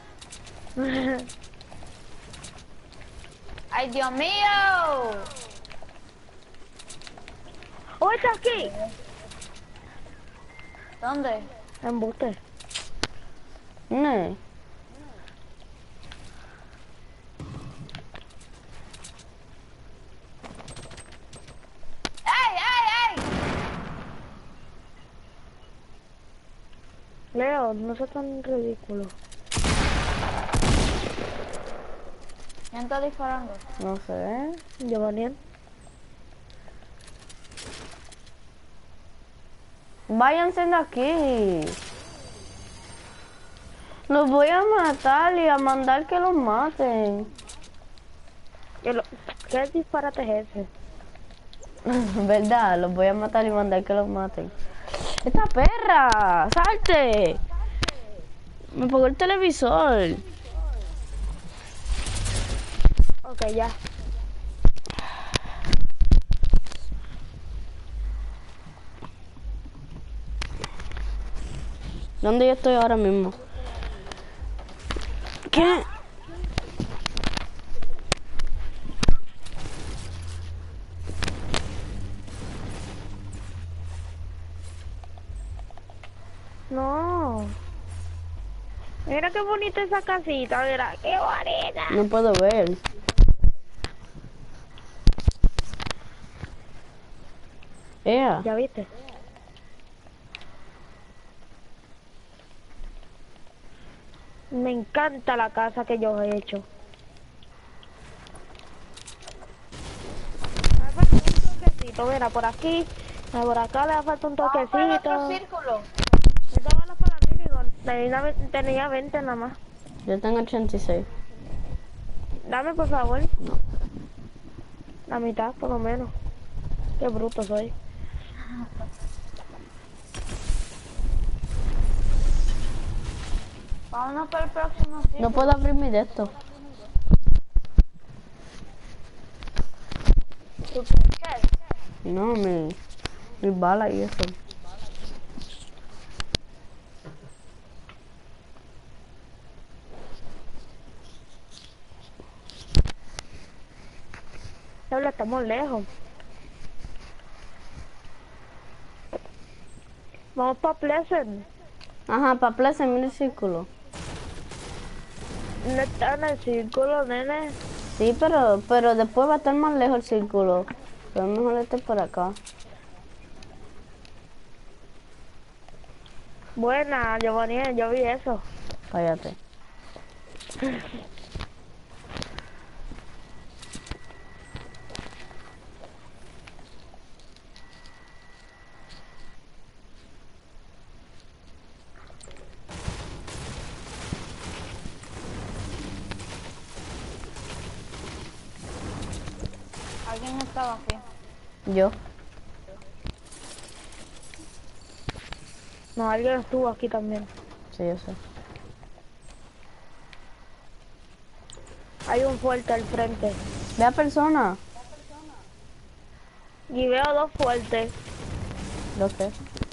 ¡Ay, Dios mío! ¡Oh, está aquí! ¿Dónde? Embuste. No. ¡Ey, ey, ey! Leo, no seas tan ridículo. ¿Quién está disparando? No sé. Yo, Daniel. Váyanse de aquí. Los voy a matar y a mandar que los maten. ¿Qué disparate es ese? ¿Verdad? Los voy a matar y mandar que los maten. ¡Esta perra! ¡Salte! Me apagó el televisor. Ok, ya. ¿Dónde yo estoy ahora mismo? ¿Qué? No. Mira qué bonita esa casita, mira, qué bonita. No puedo ver. Ea. ¿Ya viste? Me encanta la casa que yo he hecho. Me falta un toquecito, mira, por aquí, por acá le falta un toquecito. Otro círculo. Esta bala para mí, tenía 20 nada más. Yo tengo 86. Dame, por favor. No. La mitad, por lo menos. Qué bruto soy. Vámonos para el próximo círculo. No puedo abrir mi de esto. ¿Tú qué? No, mi bala y eso. Habla, estamos lejos. Vamos para Pleasant. Ajá, para Pleasant, mira el círculo. No está en el círculo, nene. Sí, pero después va a estar más lejos el círculo. Pero es mejor este por acá. Buena, Giovanni, yo vi eso. Cállate. ¿Alguien estaba aquí? Yo. No, alguien estuvo aquí también. Sí, yo sé. Hay un fuerte al frente. Ve a persona. Y veo dos fuertes. Lo sé.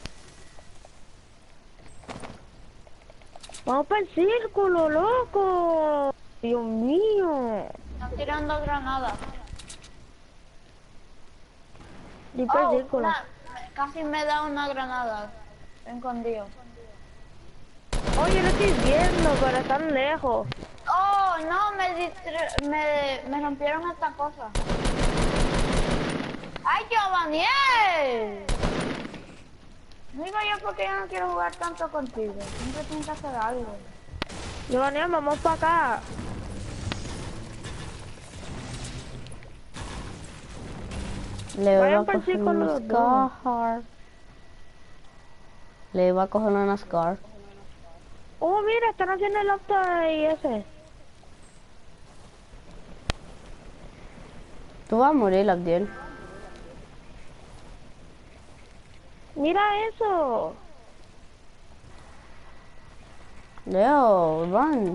Vamos para el círculo, loco. Dios mío. Están tirando granadas. Y para el círculo. Casi me da una granada. Escondido. Oye, lo estoy viendo, pero están lejos. Oh, no, me rompieron esta cosa. ¡Ay, Giovanni! Digo yo porque yo no quiero jugar tanto contigo. Siempre tienes que hacer algo. Giovanni, vamos para acá. Le voy a Vayan para el coger círculo una los dos. Scar. Le voy a coger una Scar. Oh, mira, están haciendo el auto y ese. Tú vas a morir, Abdiel. Mira eso. Leo, run.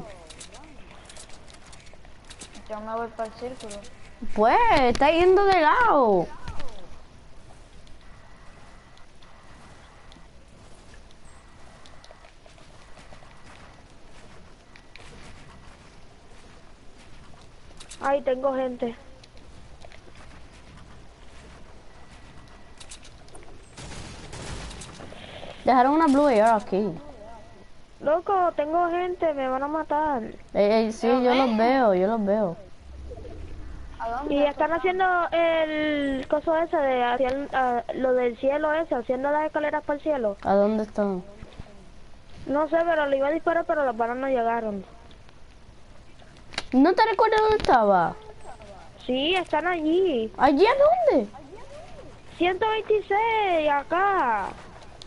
Yo me voy para el círculo. Pues, está yendo de lado. Ay, tengo gente. Dejaron una Blue Air aquí. Loco, tengo gente, me van a matar. Sí, yo los veo. ¿A dónde? Y están haciendo el coso ese de hacer lo del cielo ese, haciendo las escaleras para el cielo. ¿A dónde están? No sé, pero le iba a disparar, pero las balas no llegaron. ¿No te recuerdas dónde estaba? Sí, están allí. ¿Allí a dónde? 126, acá.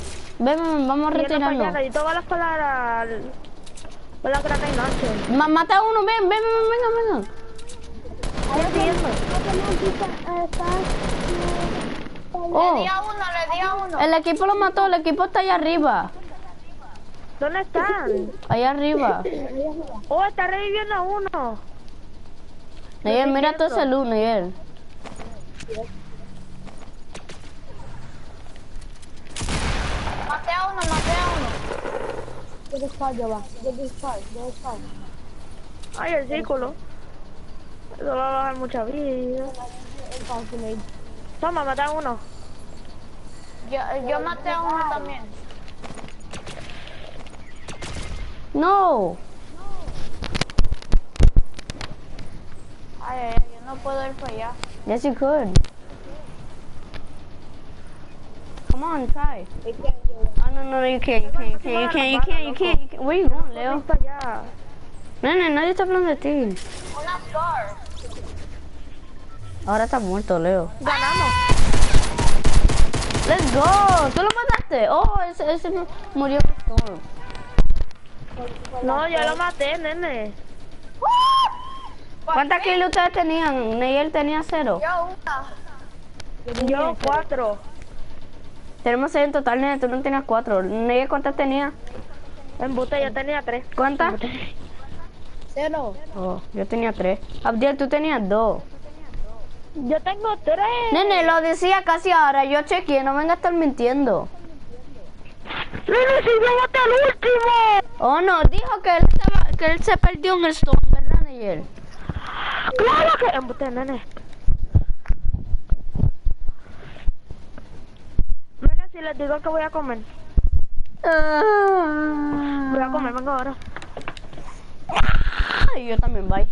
Ven, vamos a retirarnos. Necesito balas para la grana enganche. Mata a uno, venga. Estoy viendo. Oh, Le di a uno. el equipo lo mató, el equipo está allá arriba. ¿Dónde están? Allá arriba. Oh, está reviviendo a uno. Nayel, mira todo ese luz, Nayel. Maté a uno. Yo disparo. Ay, el círculo. Eso va a bajar mucha vida. Toma, mata a uno. Yo maté a uno también. No. Ay, yo no puedo ir para allá. Yes, you could. Come on, try. Oh, no, you can't. Where you going, Leo? Nene, nadie está hablando de ti. Una scar. Ahora está muerto, Leo. Ganamos. Let's go. ¿Tú lo mataste? Oh, ese murió en Storm. No, yo lo maté, nene. ¿Cuántas kills ustedes tenían? Nayel tenía 0. Yo una. Yo 4. Tenemos 6 en total, nene. Tú no tenías 4. Nayel, ¿cuántas tenía? En bote yo tenía 3. ¿Cuántas? 0. Oh, yo tenía 3. Abdiel, tú tenías 2. Yo tengo 3. Nene, lo decía casi ahora. Yo chequeé, no venga a estar mintiendo. Nene, si yo maté al último. Oh, no, dijo que él se perdió en el Storm, ¿verdad, Nayel? Claro que en bote, nene. Mira, si les digo que voy a comer. Voy a comer, vengo ahora. Y yo también, bye.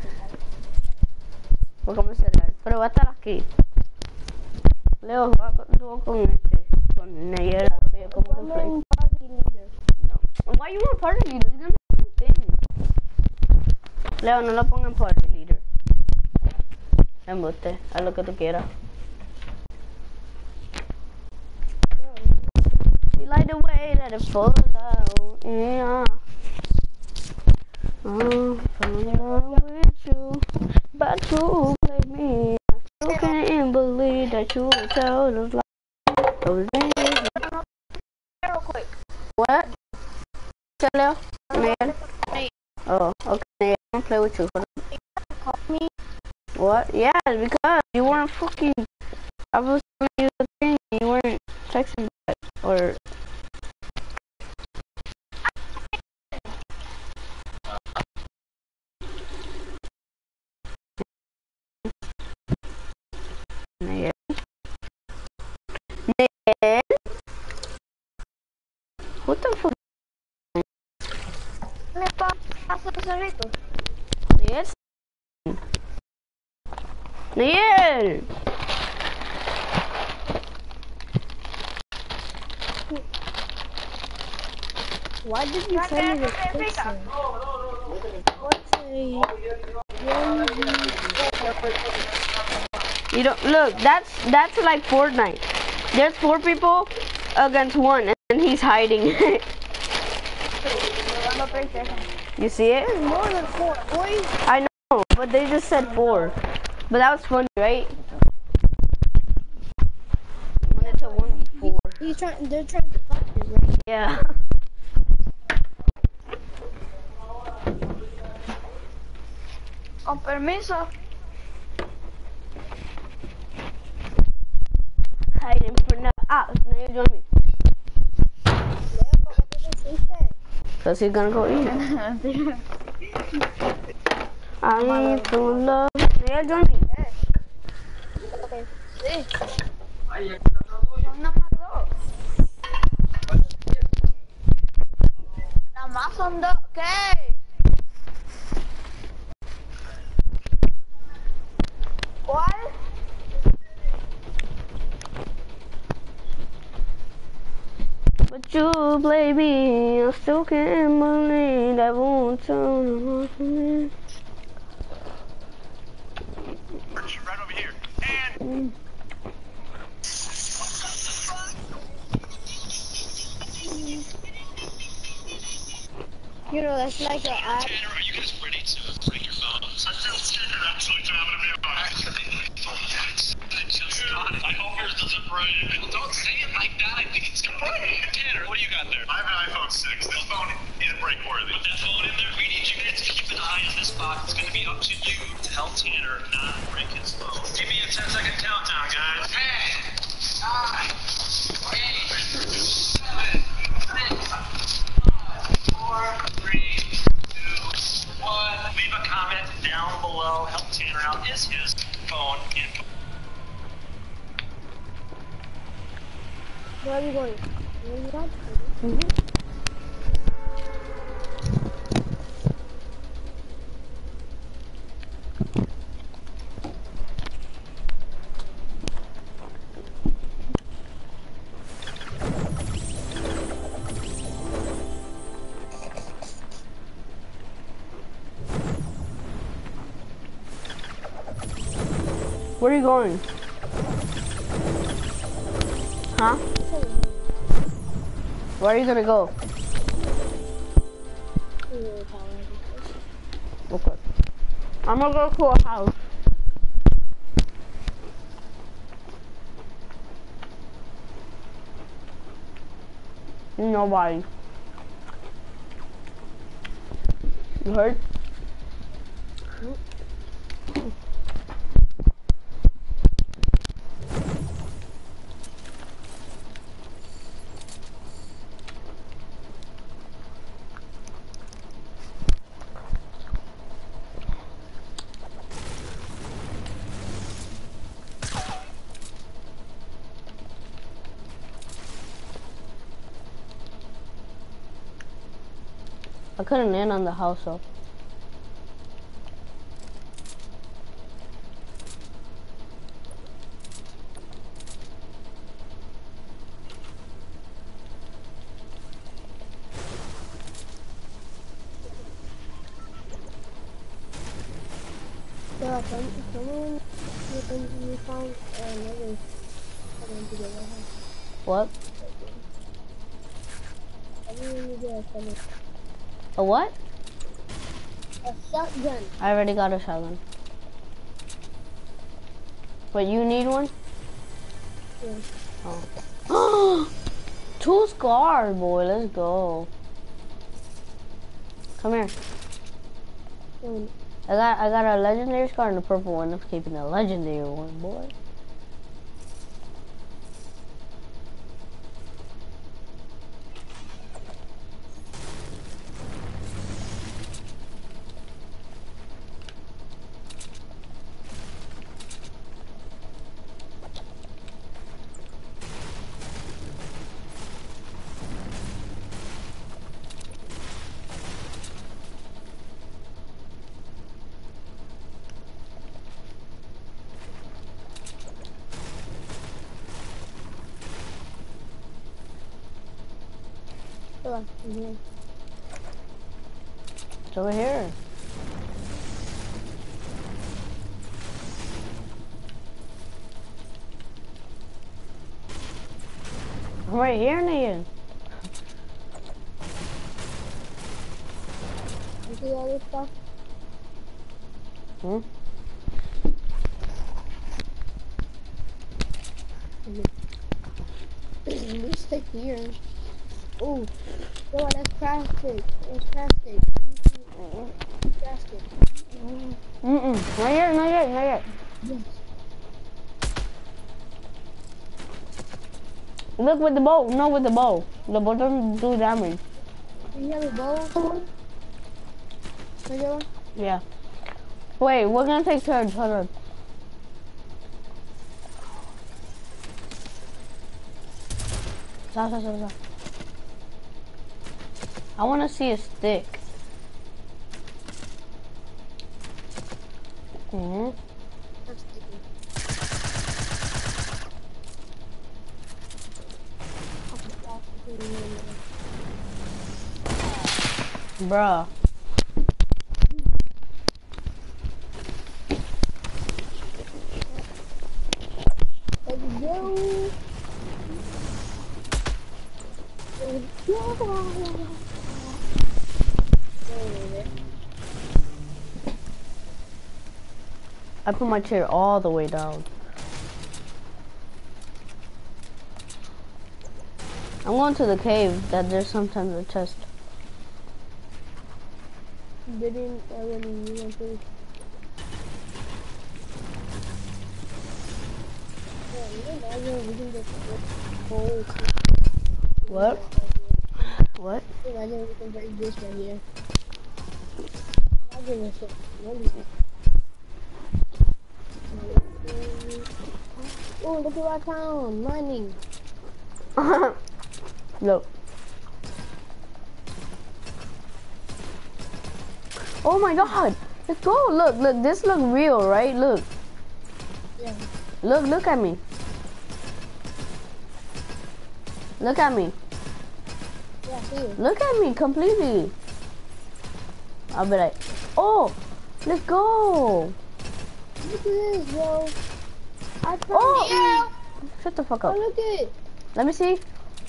Voy a comer cereal, pero va a estar aquí. Leo, juego con Nayel. No. Why you want party leader? You're gonna do the same thing. Leo, no lo pongan party leader. Embuste, haz lo que tú quieras. You like the way that it falls out, yeah. I'm in love with you, but you play me. I still can't believe that you would tell us like those things. Real quick. What? Leo? Nail? Oh, okay, Nail, I'm gonna play with you. What? Yeah, because you weren't fucking. I was telling you the thing, you weren't texting back, or. Nail? Nail? What the fuck? Me pasa solito. Nail? Nail! Why did you send me this picture? You don't look. That's like Fortnite. There's 4 people against 1, and he's hiding. You see it? There's more than 4 boys. I know, but they just said 4. But that was funny, right? When it's a 1v4. They're trying to fuck you, right? Yeah. Con permiso. Hiding for now. Ah, now you join me. Cause he's gonna go eat. I need to love. Now you join me. Sí. Son nada más 2. Nada más son 2. ¿Qué? ¿Cuál? But you, baby, I still can't believe that won't turn around for me. Right over here. And You know, that's like an app. Tanner, are you guys ready to bring your phones? I feel scared actually, Tom, to be honest. I just got it. I hope yours doesn't break. Don't say it like that. I think it's gonna break. Tanner, what do you got there? I have an iPhone 6. This phone is break worthy. Put that phone in there. We need you guys to keep an eye on this box. It's gonna be up to you to help Tanner not break his phone. Give me a 10-second countdown, guys. 10, 9, 8, 7, 6, 5, 4, 3, 2, 1. Leave a comment down below. Help Tanner out. Is his phone in? Where are you going? Where are you going? Where are you going? Huh? Where are you gonna go? Okay. I'm gonna go to a house. Nobody. You heard? I couldn't land on the house though. Yeah, someone you found another What? A what? A shotgun. I already got a shotgun. But you need one? Yeah. Oh. 2 scars, boy. Let's go. Come here. I got a legendary scar and a purple one. I'm keeping the legendary one, boy. It's over here. I'm right here, Nathan. You see all this stuff? Hmm? We stick here. Ooh, oh, that's plastic. That's plastic. Plastic. Not yet, not yet, not yet. Yes. Look with the bow. No, with the bow. The bow doesn't do damage. Do you have a bow? Yeah. Wait, we're gonna take turns. Hold on. Stop. I want to see a stick. Bruh. I put my chair all the way down. I'm going to the cave that there's sometimes a chest. Didn't already you went to? Yeah, you can imagine we can just gold. What? What? Imagine we can break this right here. Imagine this shit. What is it? Oh, look what I found. Mining. Look. Oh my god. Let's go. Look. This look real, right? Look. Yeah. Look at me. Look at me. Yeah, see you. Look at me completely. I'll be like, oh, let's go. Look at this, bro. I found Oh, shut the fuck Oh, up. look at it. Let me see.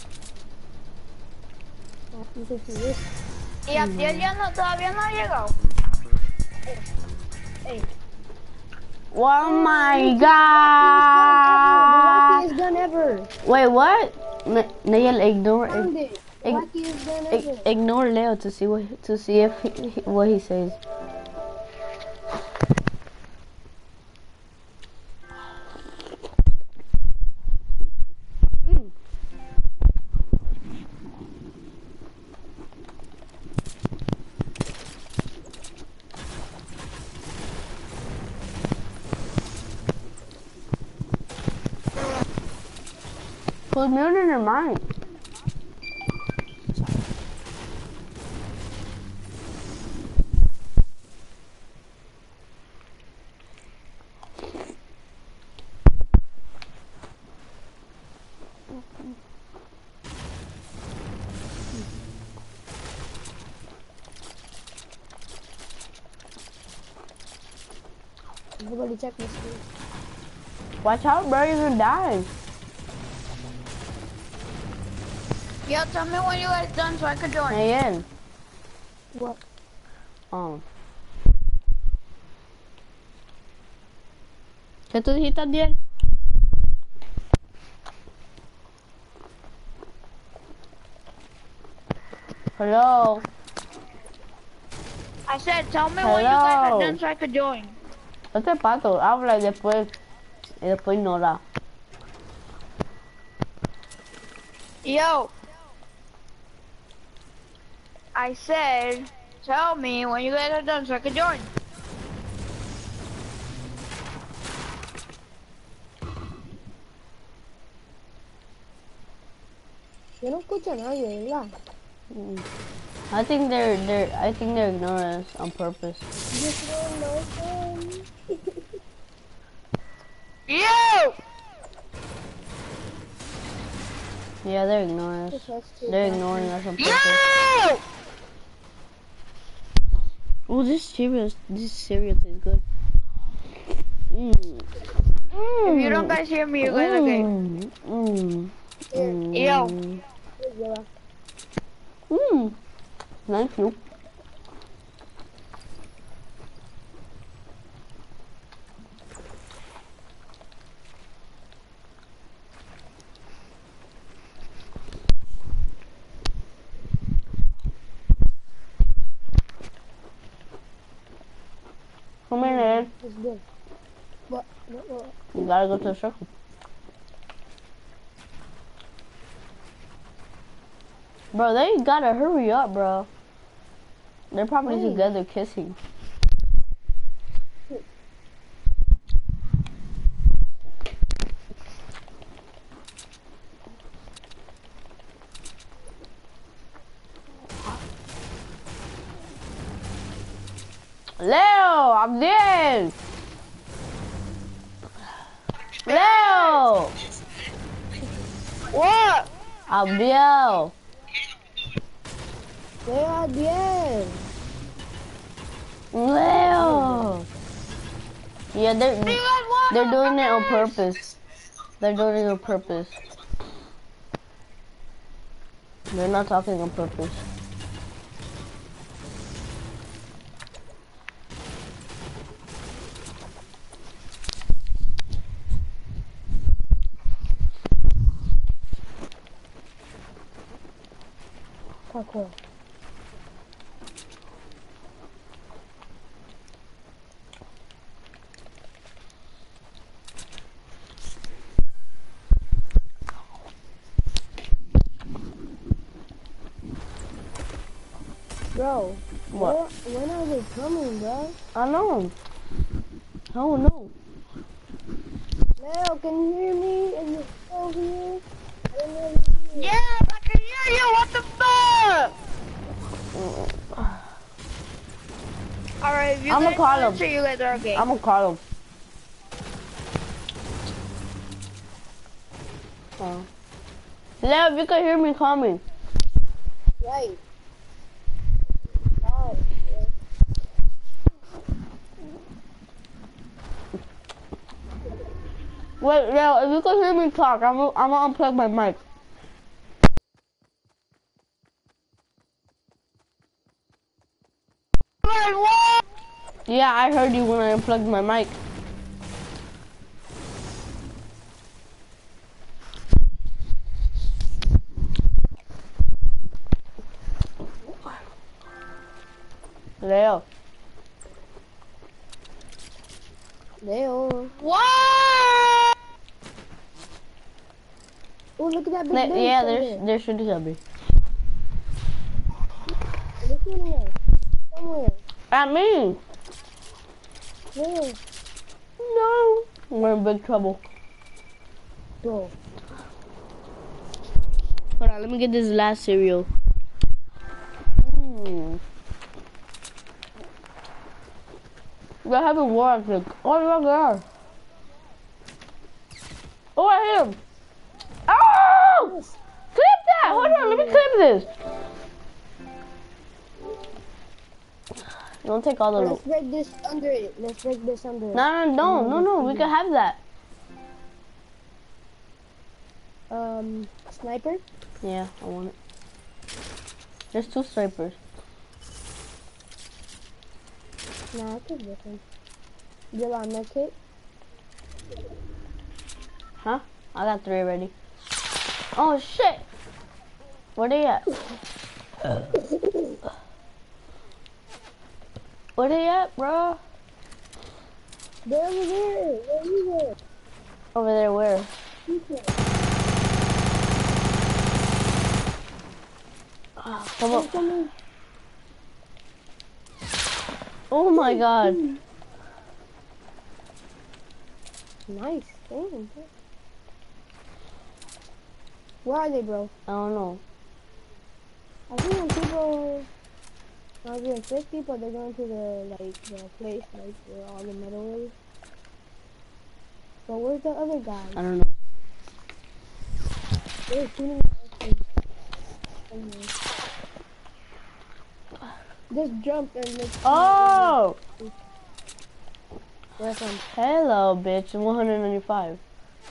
Oh, you can see this. Y Abdiel ya no, todavía no ha llegado. Hey. Oh my The god. luckiest gun ever. Wait, what? Nail, ignore Found it. The luckiest gun ever. ignore Leo to see if what he says. Who's muting your mic? Everybody check this, please. Watch out, bro, you're gonna die. Yo, tell me when you guys done so I can join. Nayan. What? ¿Qué tú dijiste, Adiel? Hello. I said, tell me when you guys are done so I can join. Este pato habla y después ignora. Yo. I said, tell me when you guys are done so I can join. Yo no escucho a nadie, ¿verdad? I think they're ignoring us on purpose. Just don't know them. Yo! Yeah, they're ignoring us. They're ignoring us on purpose. Yo! Oh, this cereal tastes good. If you don't guys hear me, you guys are gay. Yo. Thank you. Come in, Ed. It's good. What? You gotta go to the circle. Bro, they gotta hurry up, bro. They're probably together kissing. Leo, Abdiel. Leo. What? Abdiel. Leo, bien. Leo. Yeah, they're doing it on purpose. They're doing it on purpose. They're not talking on purpose. Parkour. Bro, What? When are they coming, bro? I know. I don't know. Leo, can you hear me? Is it still here? I don't know if you hear. Yes, I can hear you. What the fuck? Alright, if you I'ma guys call want him. to see you later, okay? I'm gonna call him. Leo, if you can hear me, call me. Right. Oh, yeah. Wait, Leo, if you can hear me talk, I'm gonna unplug my mic. Like, what? Yeah, I heard you when I unplugged my mic. Leo. Leo. What? Oh, look at that big base. Yeah, there. there should be. They're shooting us. Somewhere. At me. Where? No. We're in big trouble. Bro. Hold on, let me get this last cereal. We're having war, I think. Oh, look there. Oh, I hit him. Oh! Clip that! Hold on, let me clip this. Don't take all the Let's loot. break this under it. Let's break this under it. No, we can have that. Sniper? Yeah, I want it. There's 2 snipers. Nah, I could get him. You got my kit? Huh? I got 3 already. Oh shit! Where they at? Where they at, bro? They're over there. Where you at? Over there, where? Come on. Oh my god. Nice. Damn. Where are they, bro? I don't know. I think when people are doing 50, but they're going to the place where all the metal is. But where's the other guy? I don't know. They're shooting at us. Just jump and let's. Oh! Where from? Hello, bitch. 195.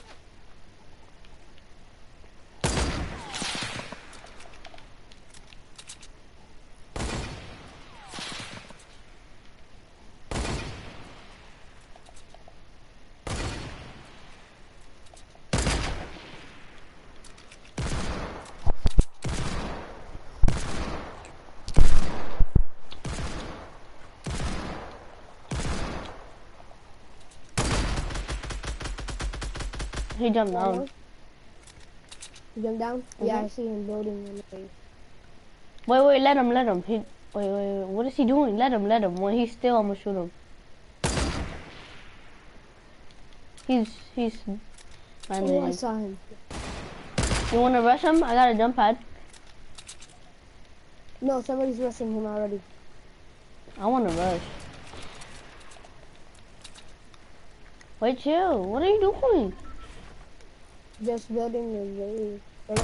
He jumped down. He jumped down? Yeah, I see him building in the face. Wait, let him. Wait, what is he doing? Let him. When he's still, I'm gonna shoot him. He's Oh, I saw him. You wanna rush him? I got a jump pad. No, somebody's rushing him already. I wanna rush. Wait, chill. What are you doing? Just building the way.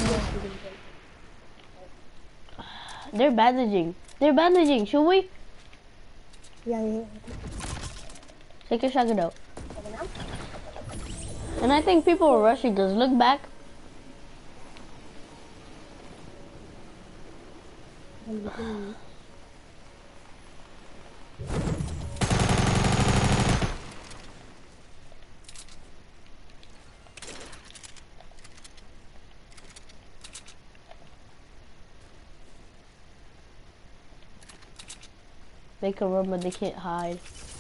They're bandaging. Should we? Yeah. Take your shotgun out. And I think people are rushing us. Look back. They can run, but they can't hide.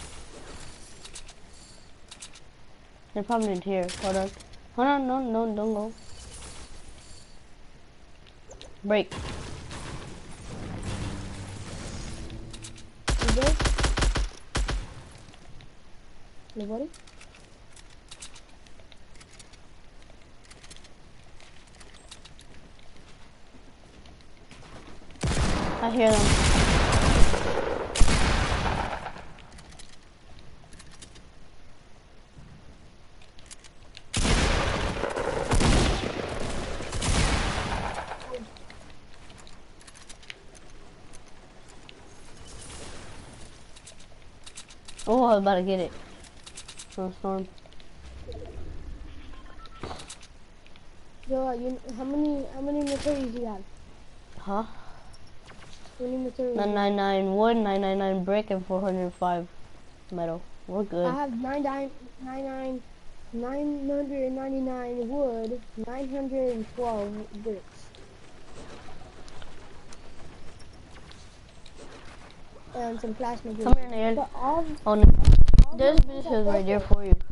They're probably in here. Hold on. Hold on, no, don't go. Break. You good? Nobody? I hear them. Oh, I was about to get it. Storm. Yo, how many materials you have? Huh? How many materials? 999 wood, 999 brick, and 405 metal. We're good. I have 999 wood, 912 bricks. And some plasma. Come here, Nan. But all Oh, no. There's businesses right there for you.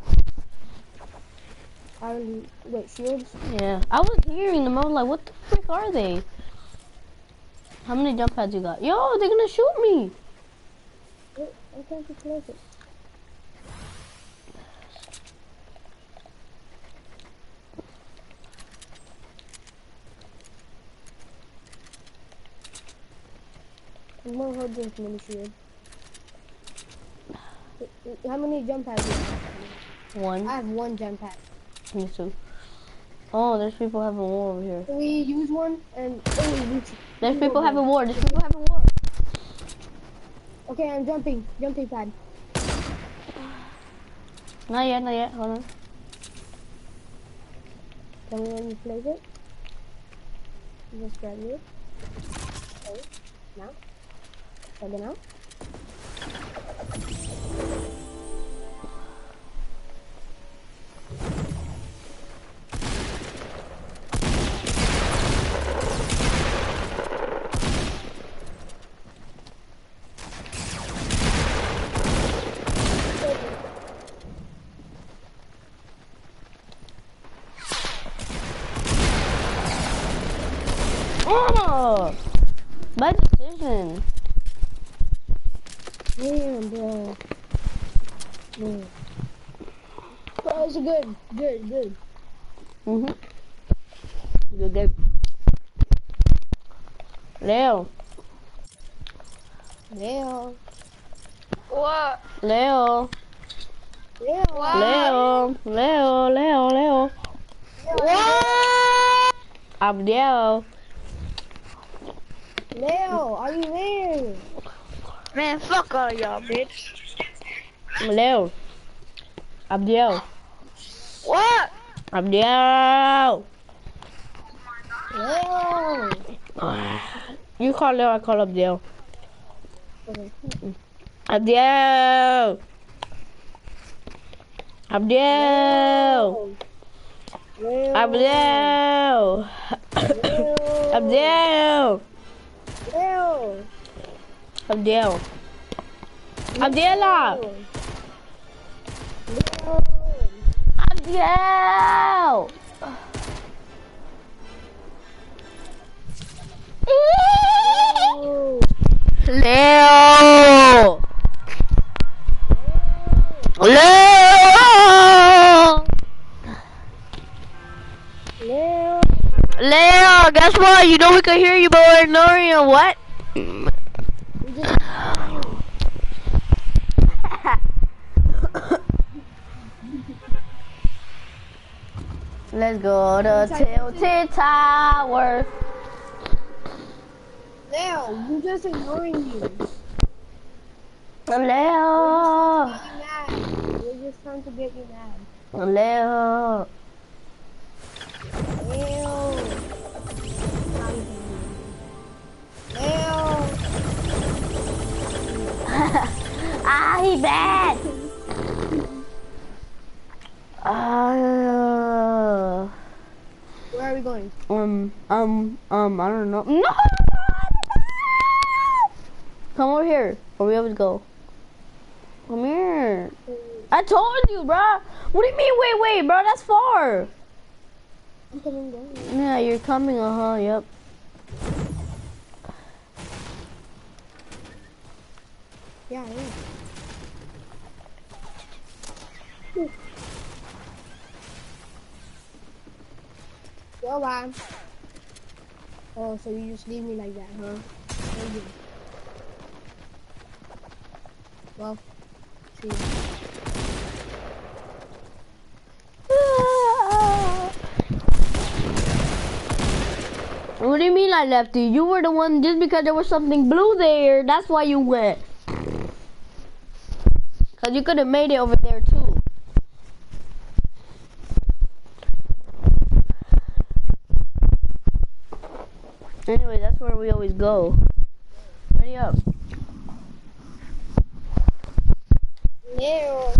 Wait, shields? Yeah. I was hearing them. I was like, what the frick are they? How many jump pads you got? Yo, they're gonna shoot me. Wait, I can't just close it. I'm gonna hold this mini shield. How many jump pads do you have? One. I have one jump pad. Me too. Oh, there's people having war over here. Can we use one? And There's people having war. There's people having war. Okay, I'm jumping. Jumping pad. Not yet, not yet. Hold on. Can we only place it? Just grab it. Okay. Now. Second now. Oh! Bad decision. Damn, bro. Damn. But it's good. Good. Good. Leo. What? Leo. What? Leo. What? Abdiel. Leo, are you there? Man, fuck all y'all, bitch. Leo. Abdiel. What? Abdiel. Leo. You call Leo, I call Abdiel. Okay. Abdiel. Abdiel. Leo. Abdiel. Abdiel. Leo. Abdiel. Abdiela. Abdiel. Leo. Leo, guess what? You know we can hear you, but we're ignoring you. What? Let's go to Tilted Tower. Leo, you just ignoring you. Leo. We're just trying to get you mad. Leo. Leo. He bad. Where are we going? I don't know. No! Come over here, where we always go. Come here. I told you, bruh. What do you mean, wait, bro? That's far. I'm coming down. Yeah, you're coming, yep. Yeah, I am. Go on. Oh, so you just leave me like that, huh? Thank you. Well, see you. What do you mean I left you? You were the one, just because there was something blue there, that's why you went. Cause you could have made it over there too. Anyway, that's where we always go. Ready up. Leo.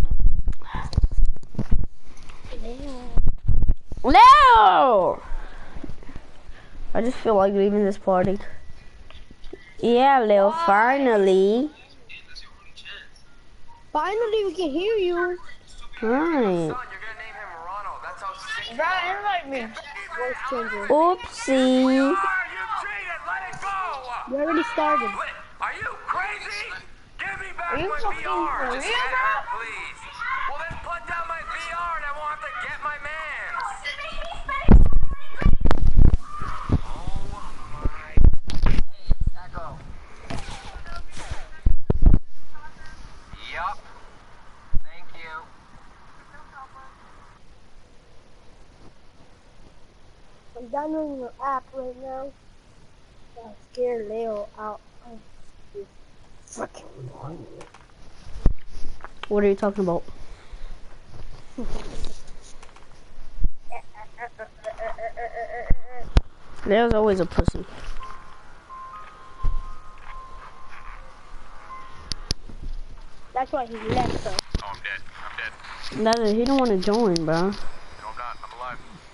Leo! I just feel like leaving this party. Yeah, Leo, finally. Finally, we can hear you. Right. Bro, invite me. Voice changer. Oopsie. You cheated! Let it go! We already started. Are you crazy? Give me back Are you my fucking VR! for Just real, get bro? out, please! Well then put down my VR and I won't have to get my mans! Echo. Yup. Thank you. I'm downloading your app right now. I'll scare Leo out of this fucking morning. What are you talking about? Leo's always a pussy. That's why he left us. Oh, I'm dead. I'm dead. That's it. He don't want to join, bro. No, I'm not. I'm alive.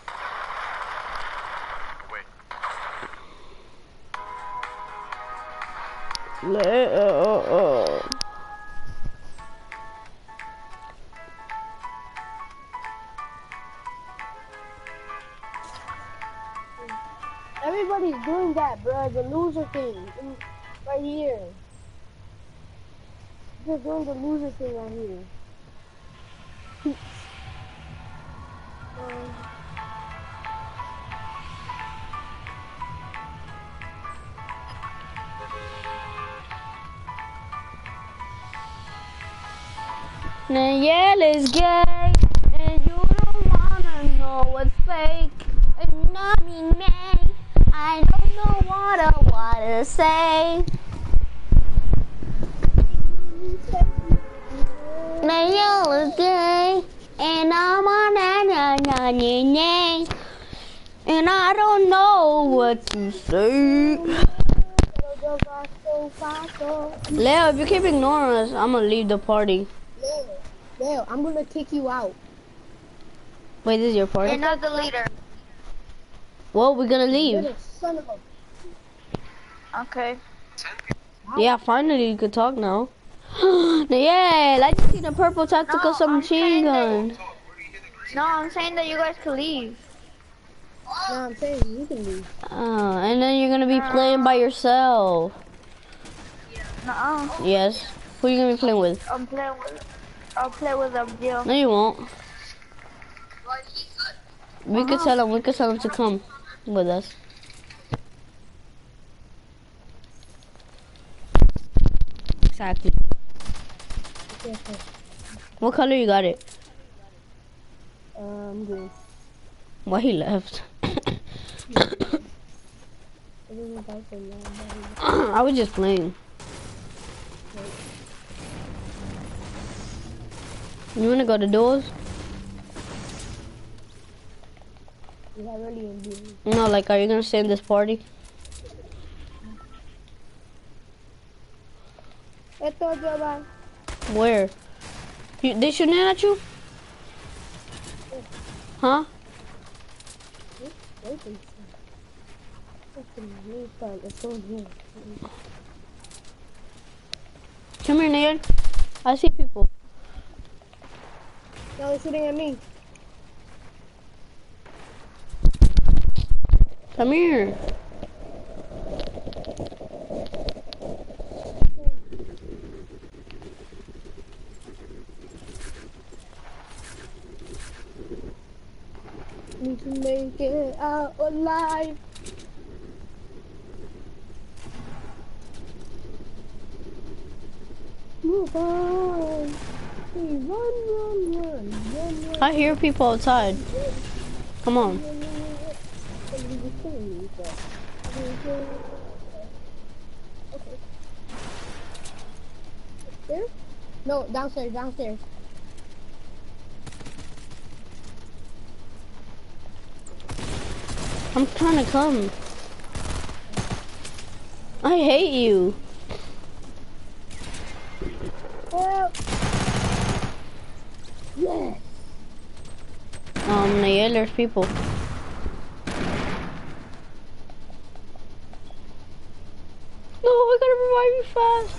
Oh, wait. Leo. Everybody's doing that, bro. The loser thing. Right here. They're doing the loser thing right here. Nayel is gay, and you don't wanna know what's fake. And not me, man. I don't know what I wanna say. Nayel is gay, and I'm on and I don't know what to say. Leo, if you keep ignoring us, I'm gonna leave the party. Leo, I'm gonna kick you out. Wait, this is your party? You're not the leader. Well, we're gonna leave. You're the son of a... Okay. Yeah, finally you can talk now. Yeah, I just seen a purple tactical submachine gun. No, I'm saying that you guys can leave. No, I'm saying you can leave. And then you're gonna be playing by yourself. No, Yes. Who are you gonna be playing with? I'll play with Abdul. No, you won't. We could tell him. We could tell him to come with us. Exactly. Okay. What color you got it? Green. Why he left? I was just playing. You wanna go to doors? No, like, are you gonna stay in this party? Where? They shooting at you? Huh? Come here, Neil. I see people. No, they're shooting at me. Come here. Need to make it out alive. Move on. Run. I hear people outside. Come on. There? No, downstairs. I'm trying to come. I hate you. Help. Yes. Yeah, there's people. No, I gotta revive you fast.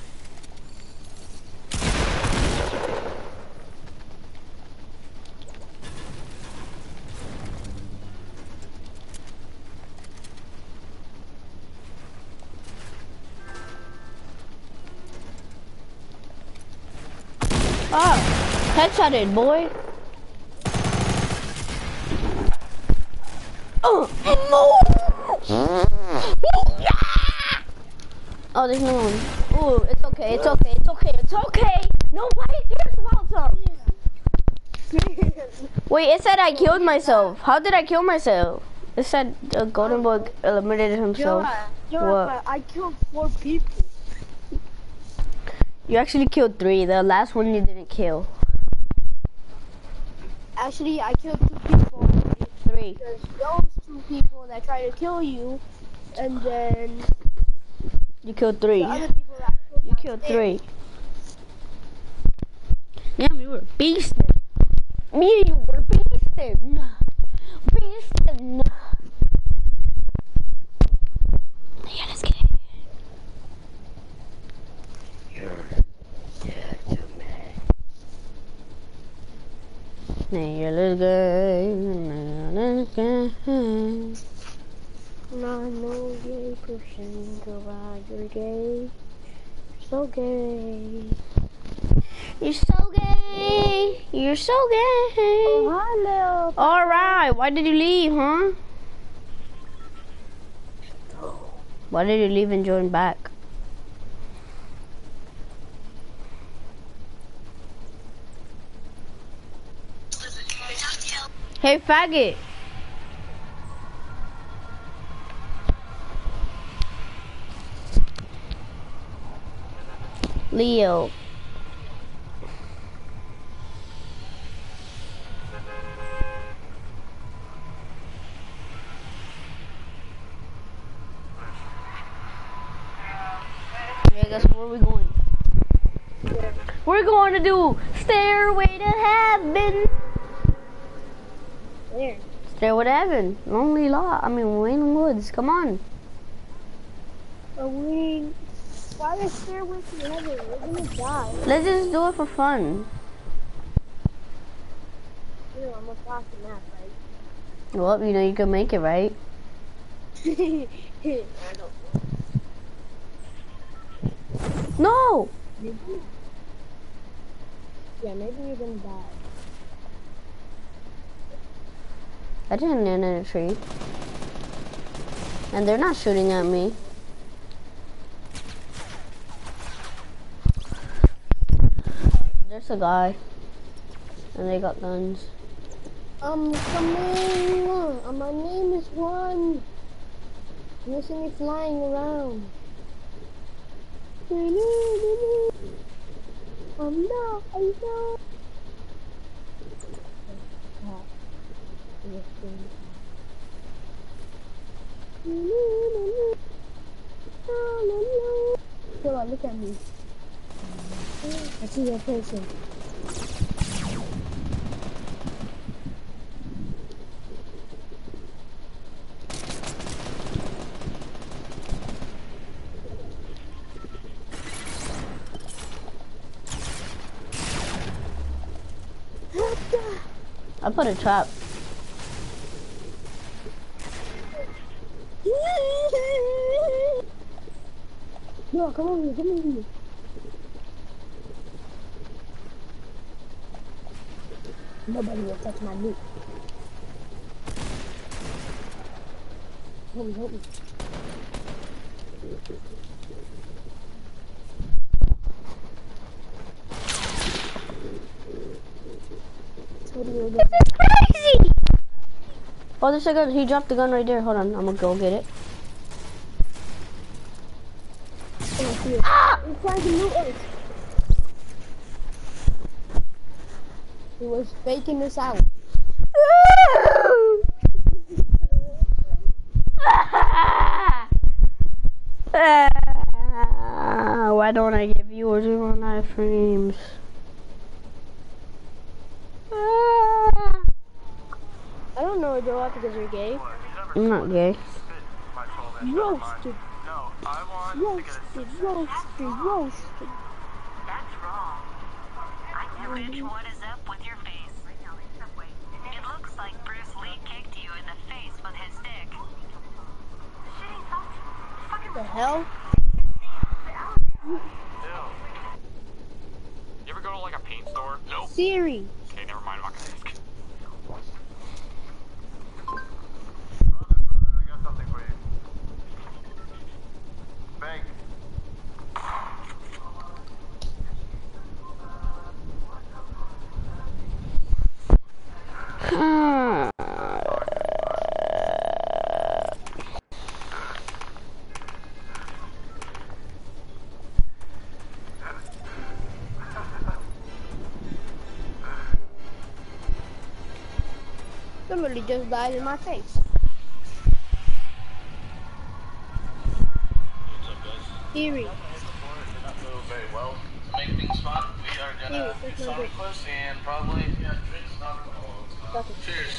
Ah, headshotted, boy. Oh, no! Oh, there's no one. Oh, it's okay, it's okay, it's okay, it's okay. Nobody cares about them. Wait, it said I killed myself. How did I kill myself? It said Golden Boy eliminated himself. What? I killed 4 people. You actually killed 3. The last one you didn't kill. Actually, I killed 2 people. 3. There's those 2 people that try to kill you, and then You killed 3. the other people that You killed 3. Yeah, we were beasting. Me and you were beasting. Beasting. Yeah, let's get it. Yeah, let's go. Not no gay person, go out, you're gay. You're so gay. You're so gay. You're so gay. Oh, hello. Alright, why did you leave, huh? Why did you leave and join back? Hey, faggot. Leo. Yeah, guess where are we going? We're going to do Stairway to Heaven. Where? Stairway to Heaven. Lonely Lot. I mean, Wayne Woods. Come on. Why is Stairway to Heaven? We're gonna die. Let's just do it for fun. You know, I'm a fast enough, right? Well, you know you can make it, right? I don't. No! Maybe? Yeah, maybe you're gonna die. I didn't land in a tree. And they're not shooting at me. There's a guy. And they got guns. I'm coming. My name is Juan. You see me flying around. I know. Hold on, look at me. I see that person. I put a trap. No, come over here, come over here. Nobody will touch my loot. Help me. This is crazy! Oh, there's a gun. He dropped the gun right there. Hold on, I'm gonna go get it. Ah! He's trying to loot us. He was faking this out. Why don't I get viewers on live streams? I don't know, Joe, because you're gay. I'm not gay. Roasted. Roasted. That's wrong. I know, bitch, what is up with your face? It looks like Bruce Lee kicked you in the face with his stick. What the hell? You ever go to like a paint store? Nope. Siri. Okay, never mind. I'm not gonna ask. I got something for you. Bank. Somebody just died in my face. Siri. Very well. To make things fun, we are gonna do some requests and probably drinks and alcohol. Cheers.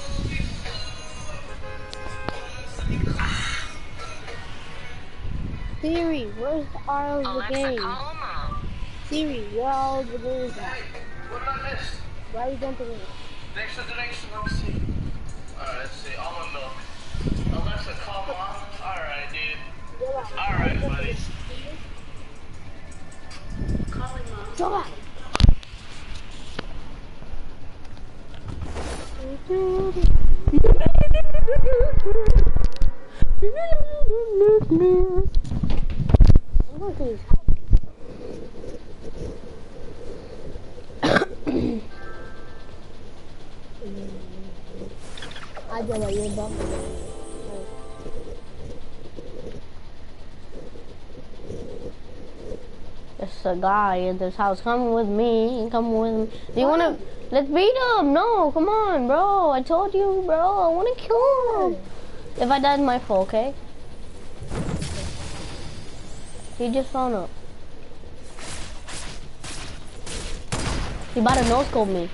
Siri, where's all the games? Siri, where are all the games at? What did I miss? Why are you jumping in? Next to the next one, let me see. Alright, let's see. Almond milk. Alexa, call mom. Alright, dude. Alright, buddy. Go back. I don't know your bum. There's a guy in this house. Come with me. Come with me. Do you wanna? Let's beat him. No, come on, bro. I told you, bro. I wanna kill him. If I die, it's my fault, okay? He just found up. He about to no-scope me.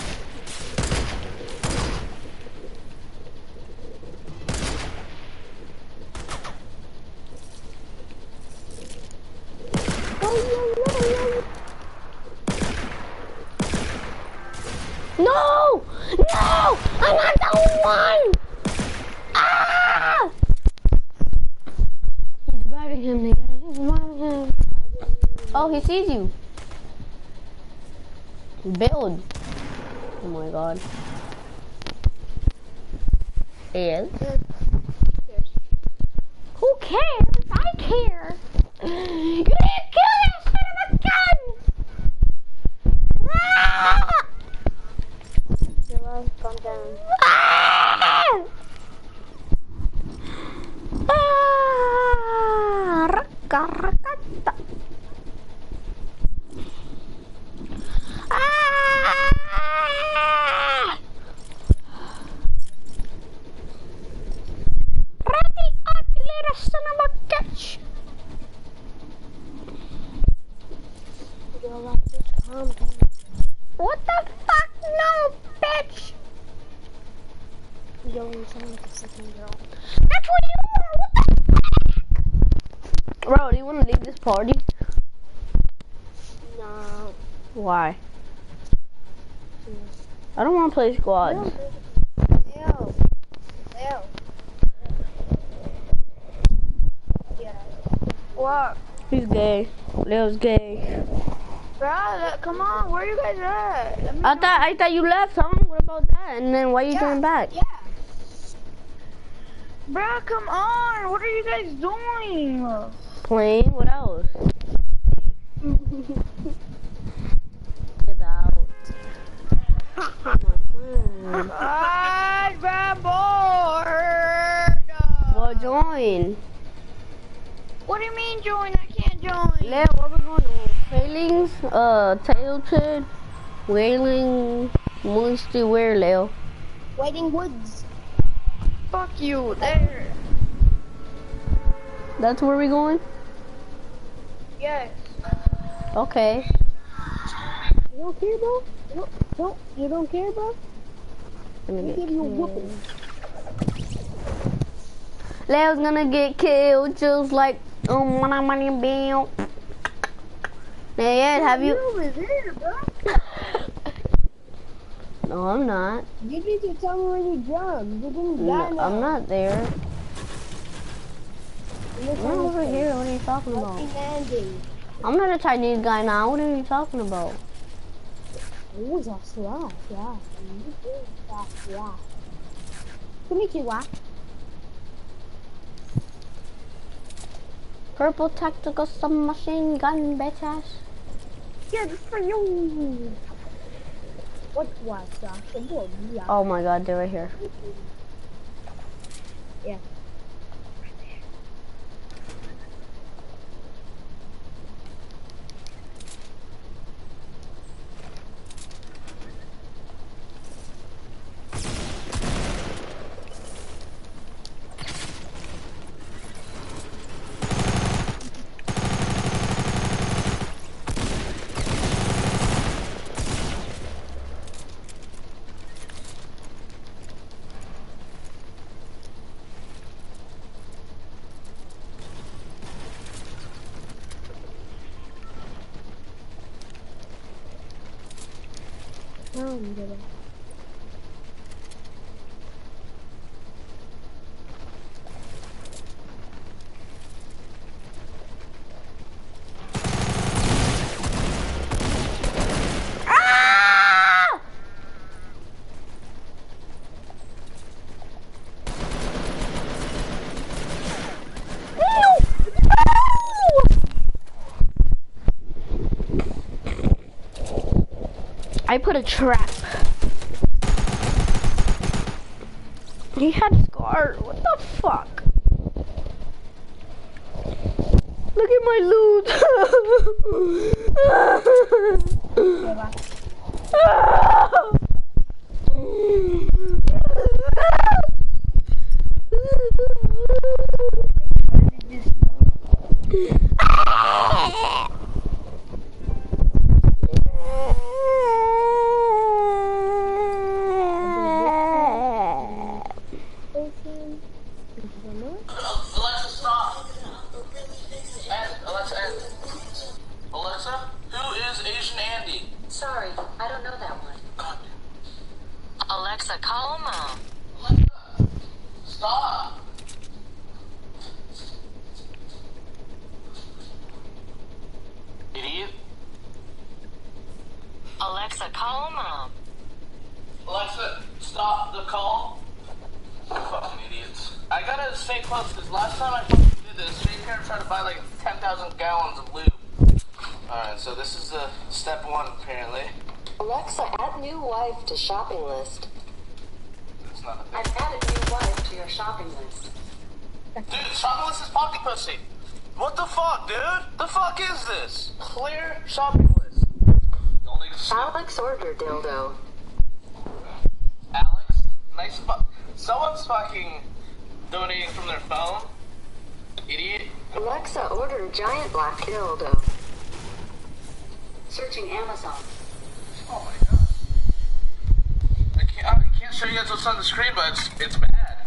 No! No! I'm not the one! Ah! He's reviving him, nigga. He's reviving him. Oh, he sees you. Build. Oh my god. Is. Who cares? I care. You didn't kill that son of a gun! Ah! Calm down. Ah! Ah! Raka-rakata. Ah! Ready up, little son of a bitch. What the fuck? No, bitch. Yo, you sound like a second girl. That's what you are. What the fuck? Bro, do you want to leave this party? No. Why? I don't want to play squads. Leo. Leo. Yeah. What? He's gay. Leo's gay. Bruh, come on, where you guys at? Let me I thought you left, huh? What about that? And then why you coming back? Yeah. Bruh, come on, what are you guys doing? Playing? What else? Get out. I got bored. Well, join. What do you mean join? I can't join. Leo, what we going to do? Failings, Tilted, Wailing, Moonsty, where, Leo? Waiting Woods. Fuck you, there. That's where we going? Yes. Okay. You don't care, bro? You don't care, bro? Let me I'll give you a whooping. Leo's gonna get killed just like money bill. Nayed, have you? You're over there, bro. No, I'm not. You need to tell me when you jump. You didn't die No, now. I'm not there. You're I'm over here. What are you talking about? landing. I'm not a Chinese guy now. What are you talking about? Oh, that's right, yeah. That's right. Konnichiwa. Purple tactical submachine gun, bitch ass. Good for you. What was that? Oh my god, they're right here. Yeah. I put a trap. He had scars. What the fuck? Look at my loot. Alexa, stop. Alexa, Alexa, who is Asian Andy? Sorry, I don't know that one. God. Alexa, call Mom. Alexa, stop. Idiot. Alexa, call Mom. Alexa, stop the call. Fucking idiots. I gotta stay close because last time I fucking did this, Jake here tried to buy like 10,000 gallons of lube. Alright, so this is step one apparently. Alexa, add new wife to shopping list. It's not a thing. I've added new wife to your shopping list. Dude, shopping list is pocket pussy. What the fuck, dude? The fuck is this? Clear shopping list. Only Alex ordered dildo. Alex, nice someone's fucking donating from their phone. Idiot. Alexa ordered giant black dildo. Searching Amazon. Oh my god. I can't show you guys what's on the screen, but it's bad.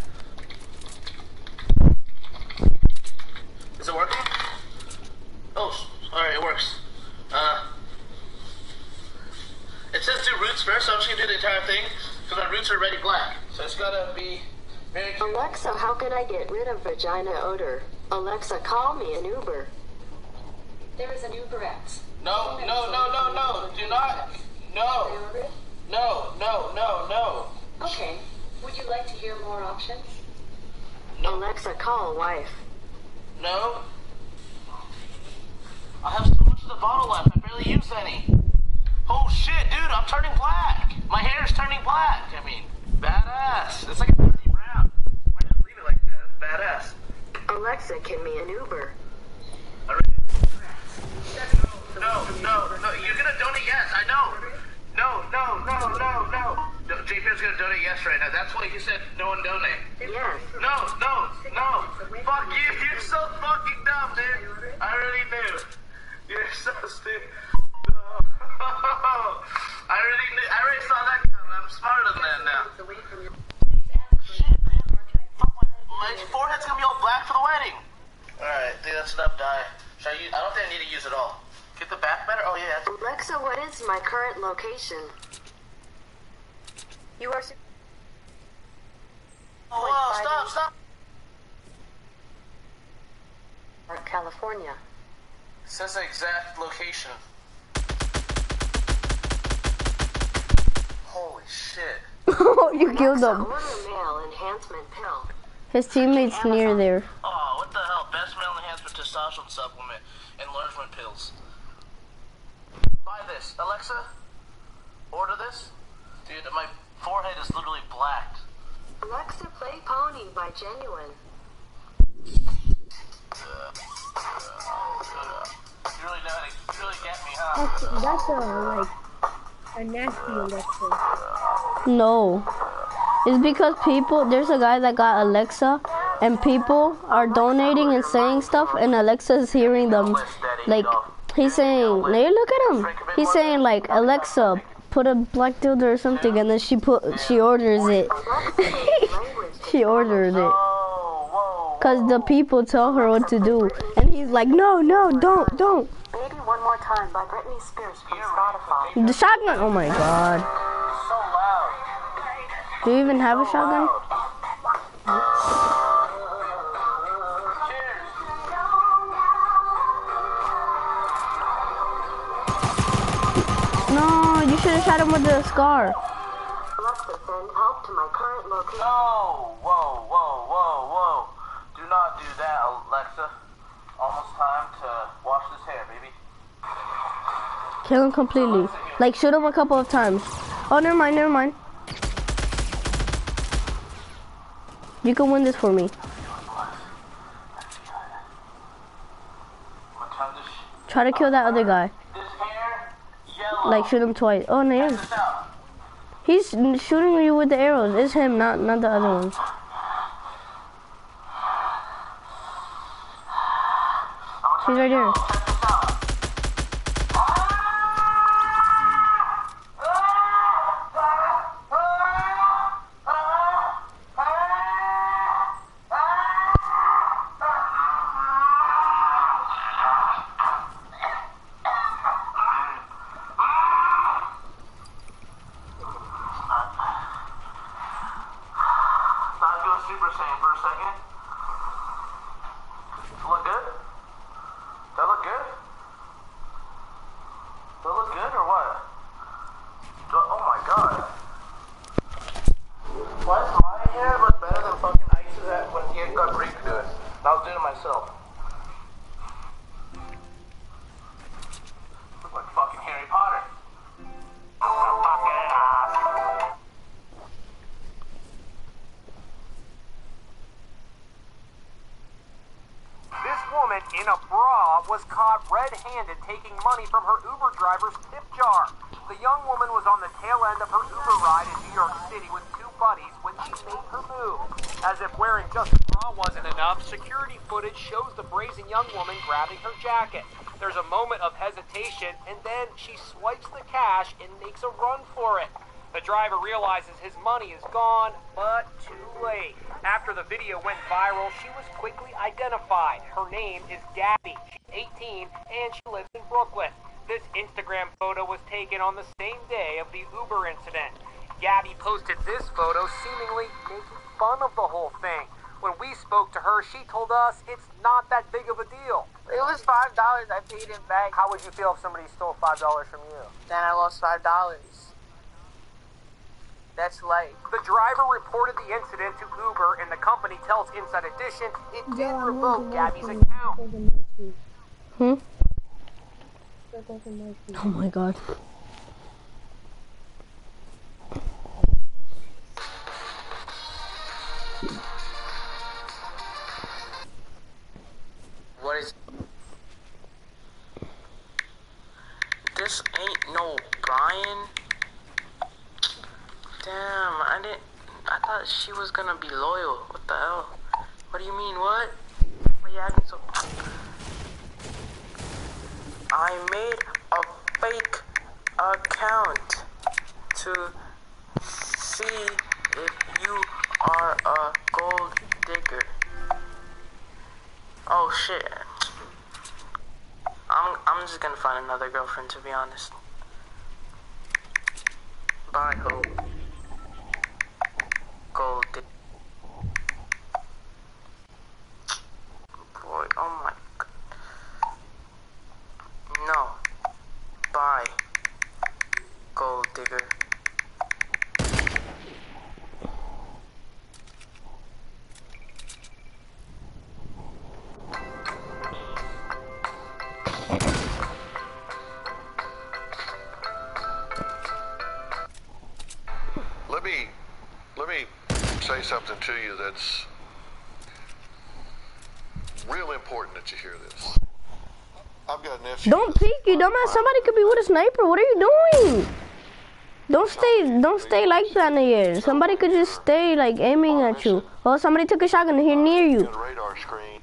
Is it working? Oh, alright, it works. It says do roots first, so I'm just gonna do the entire thing. lights are already black, so it's gotta be very clear. Alexa, how can I get rid of vagina odor? Alexa, call me an Uber. There is an Uber X. No. Do not. No. Okay. Would you like to hear more options? No. Alexa, call wife. No. I have so much of the bottle left. I barely used any. Oh shit, dude! I'm turning black. My hair is turning black. I mean, badass. It's like a dirty brown. I just leave it like that. It's badass. Alexa, give me an Uber. No. You're gonna donate yes. I know. No. JP's gonna donate yes right now. That's why he said no one donate. Yes. No. Fuck you. You're so fucking dumb, dude. I already knew. You're so stupid. No. I already saw that coming. I'm smarter than that now. Shit, man. My forehead's gonna be all black for the wedding. Alright, dude, that's enough dye. Should I use? I don't think I need to use it all. Get the back better? Oh, yeah. Alexa, what is my current location? You are... Whoa, stop. California. It says the exact location. Holy shit. You killed him. Order male enhancement pill. His teammate's near there. Oh, what the hell? Best male enhancement testosterone supplement. Enlargement pills. Buy this. Alexa, order this. Dude, my forehead is literally blacked. Alexa, play Pony by Genuine. You really get me, huh? That's a nasty Alexa. No. It's because there's a guy that got Alexa, and people are donating and saying stuff, and Alexa's hearing them. Like, he's saying, hey, look at him. He's saying, like, Alexa, put a black dildo or something, and then she orders it. She orders it. Because the people tell her what to do. And he's like, no, don't. Baby One More Time by Britney Spears from Spotify. The shotgun, oh my god. Do you even have a shotgun? No, you should have shot him with the scar. Alexa, send help to my current location. No! Whoa. Do not do that, Alexa. Almost time to wash this hair, baby. Kill him completely. Like, shoot him a couple of times. Oh, never mind. You can win this for me. Try to kill that other guy. Like, shoot him twice. Oh, no. He's shooting you with the arrows. It's him, not the other ones. He's right there. Super Saiyan for a second. Look good? That look good? That look good or what? Oh my god. Why does my hair look better than fucking Ice's at when he got Greek to do it? I was doing it myself. Look like fucking Harry Potter. This woman in a bra was caught red-handed taking money from her Uber driver's tip jar. The young woman was on the tail end of her Uber ride in New York City with two buddies when she made her move. As if wearing just a bra wasn't enough, security footage shows the brazen young woman grabbing her jacket. There's a moment of hesitation, and then she swipes the cash and makes a run for it. The driver realizes his money is gone, but too late. After the video went viral, she was quickly identified. Her name is Gabby. She's 18 and she lives in Brooklyn. This Instagram photo was taken on the same day of the Uber incident. Gabby posted this photo seemingly making fun of the whole thing. When we spoke to her, she told us it's not that big of a deal. It was $5. I paid him back. How would you feel if somebody stole $5 from you? Then I lost $5. That's like... The driver reported the incident to Uber, and the company tells Inside Edition it did revoke Gabby's account. Oh my god. What is... This ain't no Brian. Damn, I thought she was gonna be loyal. What the hell? What do you mean, what? Why you acting so... I made a fake account to see if you are a gold digger. Oh shit. I'm just gonna find another girlfriend, to be honest. Bye, Hope. Gold digger. Boy, oh my god. No. Bye. Gold digger. Let me say something to you that's real important that you hear this. I've got a nephew. Don't peek, you dumbass. Somebody could be with a sniper. What are you doing? Don't stay like that in the air. Somebody could just stay like aiming at you. Oh, somebody took a shotgun here near you. Radar screen.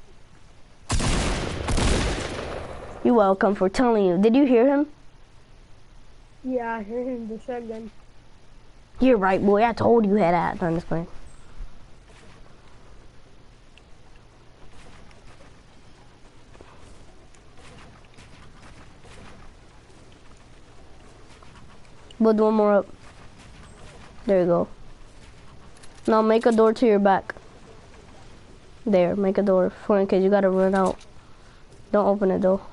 You're welcome for telling you. Did you hear him? Yeah, I heard him, the shotgun. You're right, boy. I told you had that on this plane. Build one more up. There you go. Now make a door to your back. There, make a door for in case you gotta run out. Don't open it though.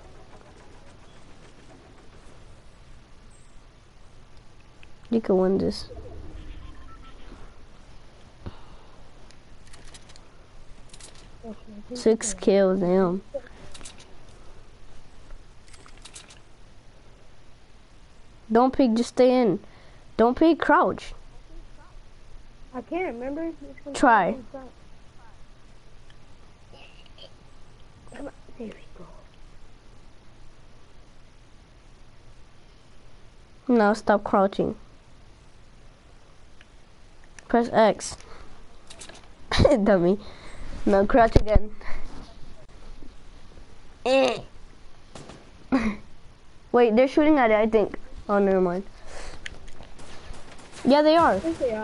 You can win this. Six kills, damn. Don't peek, just stay in. Don't peek, crouch. I can't remember. Try. Come on, there we go. Now stop crouching. Press X. Dummy. Now crouch again. Wait, they're shooting at it, I think. Oh, never mind. Yeah, they are. Yes, they are.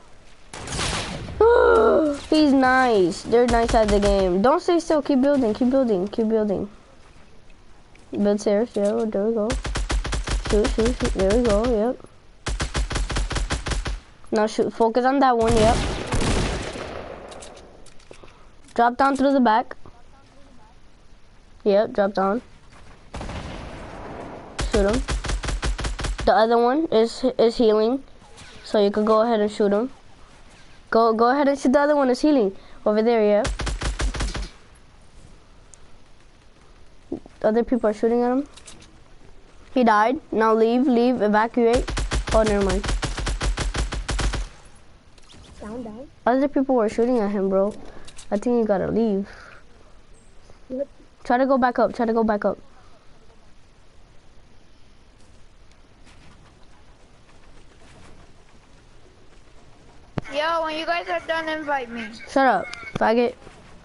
He's nice. They're nice at the game. Don't stay still. Keep building. Keep building. Keep building. Build stairs. Yeah, there we go. Shoot, shoot, shoot. There we go. Yep. Now shoot. Focus on that one. Yep. Drop down through the back. Yep. Drop down. Shoot him. The other one is healing, so you can go ahead and shoot him. Go ahead and shoot the other one. Is healing over there. Yeah. Other people are shooting at him. He died. Now leave, evacuate. Oh, never mind. Down. Other people were shooting at him, bro. I think you gotta leave. Yep. Try to go back up. Try to go back up. Yo, when you guys are done, invite me. Shut up, faggot.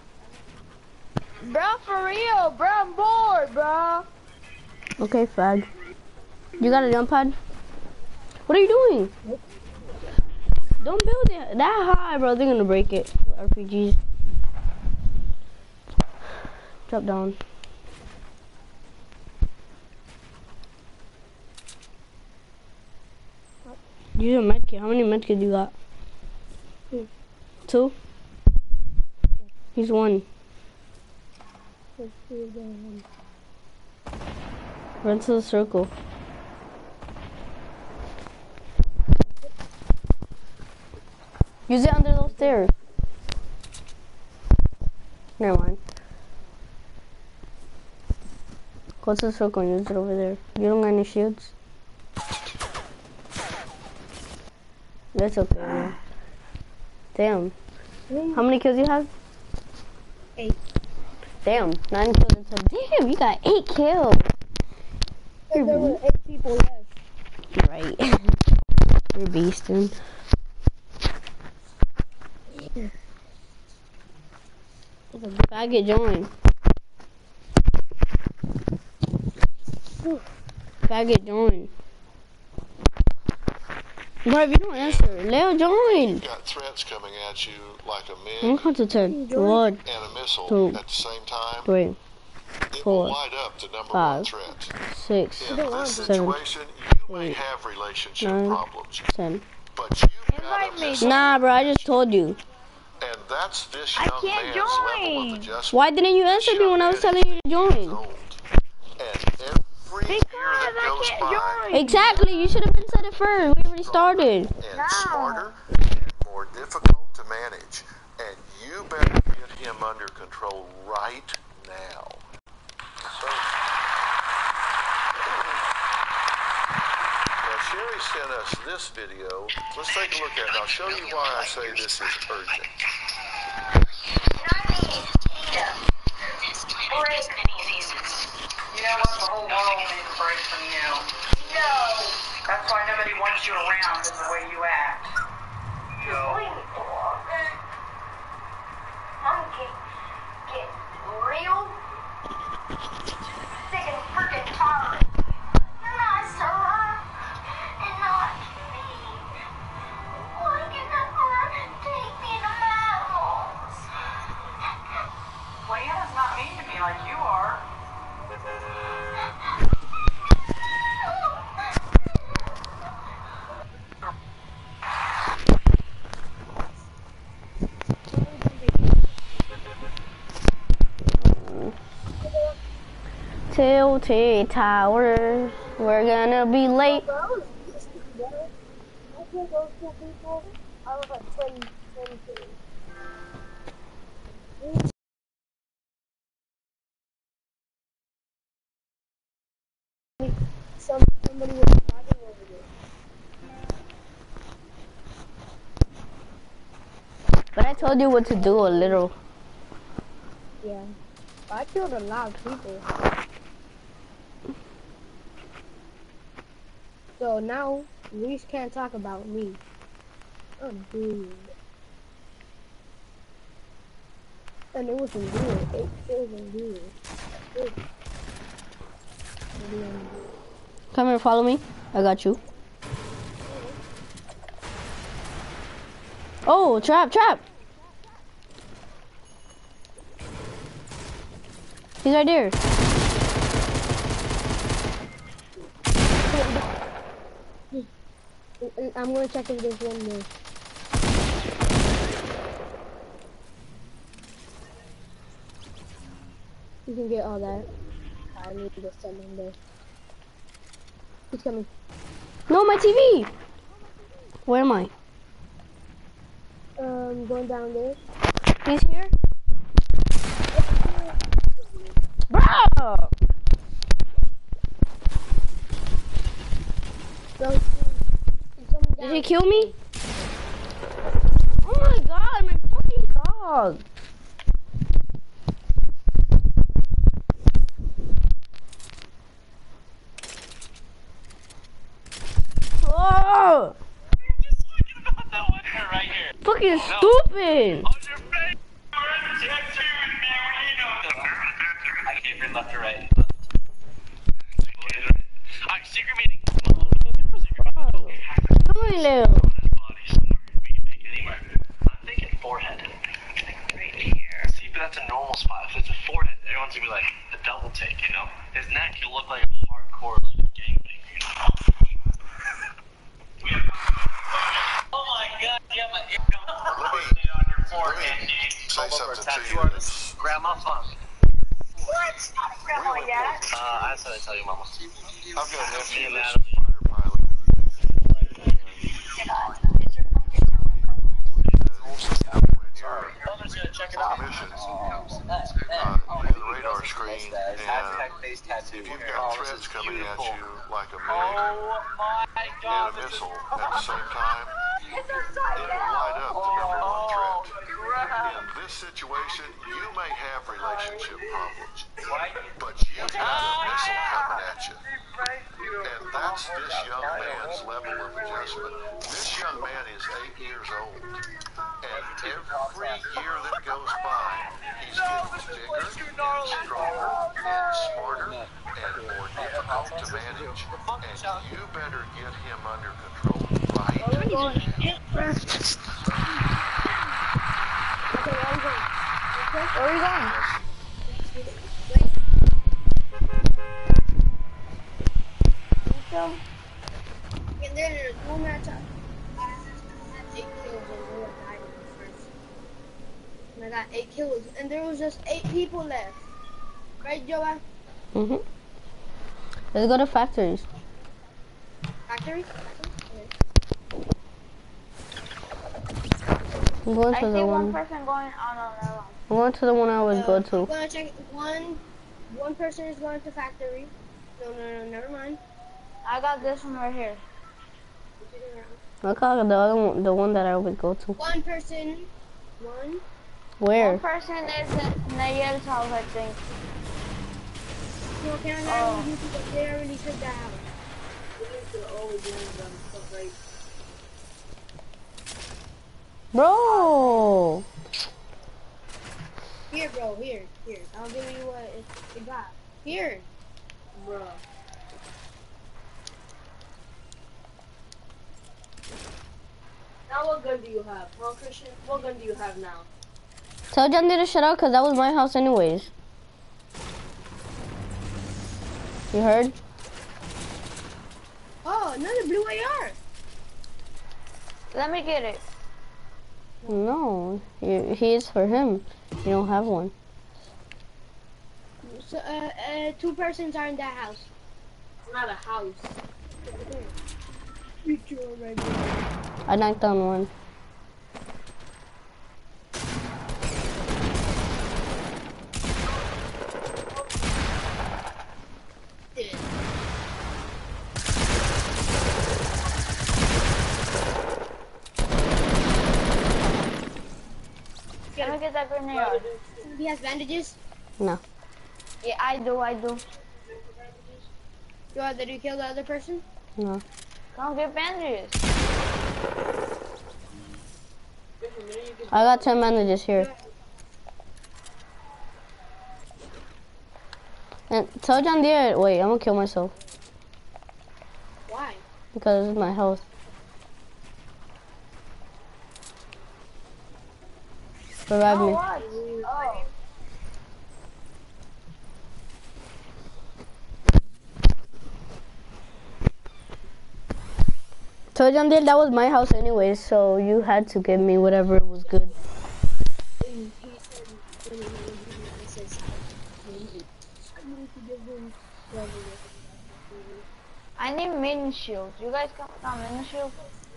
Bro, for real, bro, I'm bored, bro. Okay, fag. You got a jump pad? What are you doing? Don't build it that high, bro. They're gonna break it with RPGs. Drop down. Use a medkit. How many medkits you got? 2? He's 1. Run to the circle. Use it under those stairs. Never mind. Go to the circle and use it over there. You don't got any shields? That's okay, man. Damn. How many kills you have? 8. Damn, 9 kills and 10. Damn, you got 8 kills. There were 8 people left. Right. You're beastin'. Faggot join. Faggot join. Bro, if you don't answer, Leo join. You've got threats coming at you like a MiG I'm count to 10. 1, and a missile 2, at the same time. 3, It 4, will light up the number 5, 1 threat. 6, In this 7, situation, you may 8, have relationship 9, problems, 10. but you've got a missile, Nah, bro, I just told you. and that's this young man's level of adjustment. Why didn't you answer me when I was telling you to join? And every year that goes by, Exactly, you should have been said it first. We already started. and smarter and more difficult to manage. And you better get him under control right now. So, now Sherry sent us this video. Let's take a look at it. I'll show you why I say this is urgent. You know what? The whole world needs a break from you. No. That's why nobody wants you around is the way you act. I'm getting real sick and freaking tired. You're not Sarah and not me. Why can never take me to mammals? Leanna's not mean to me like you are. Tilted Tower, we're gonna be late. Somebody was fighting over there. But I told you what to do a little. Yeah. I killed a lot of people. So now, we can't talk about me. I'm good. And it wasn't good. It wasn't good. Come here, follow me. I got you. Oh, trap, trap. He's right there. I'm gonna check if there's one more. You can get all that. I need to send him there. He's coming. No, my TV. Where am I? Going down there. He's here. Bro! Did he kill me? Oh my god, my fucking dog. Oh! Right here. Fucking stupid. I can't bring left or right. Alright, secret meeting. Come on, Leo. I'm thinking forehead. Right here. See, but that's a normal spot. If it's a forehead, everyone's gonna be like a double take, you know? His neck, he'll look like a hardcore, like, gangbang, you know? something to tattoo you. artist, Grandma Funk. What? Not grandma yet. I said I'd tell you, Mama. I've got a nephew and that's Natalie. a fighter pilot. I'm just gonna check it out. Missions via the radar screen, and Aztec-based tattoo. if you've got threats coming at you like a MiG Oh my and God! a missile at the same time, it'll light up the number one threat. In this situation, you may have relationship problems, but you've got a missile coming at you. And that's this young man's level of adjustment. This young man is 8 years old. And every year that goes by, he's getting bigger and stronger and smarter and more difficult to manage. And you better get him under control right now. Where are we going? And then there's one more time. I had 8 kills and we died in the first. And I got 8 kills and there was just 8 people left. Right, Joa? Mhm. Let's go to factories. Factory? I'm going I to see the one one. person going on another one. I'm going to the one I always go I'm to. gonna check one person is going to factory. No, never mind. I got this one right here. Look at the other one, the one that I always go to. One person. One. Where? One person is in Nayel's house, I think. No, can't Oh. they already took that house. Bro! Here, bro, here. I'll give you what it got. Here. Bro. Now what gun do you have? Well, Christian, what gun do you have now? Tell John to shut up, cause that was my house anyways. You heard? Oh, another blue AR. Let me get it. No, he is for him. You don't have one. So, 2 persons are in that house. It's not a house. I knocked down one. Let me get that grenade. He has bandages? No. Yeah, I do. Did you kill the other person? No. Come get bandages. I got 10 bandages here. And tell John Deere, wait, I'm gonna kill myself. Why? Because it's my health. Revive me. Oh. Tell John Deere that was my house anyways, so you had to give me whatever was good. I need mini shields. You guys got mini shields?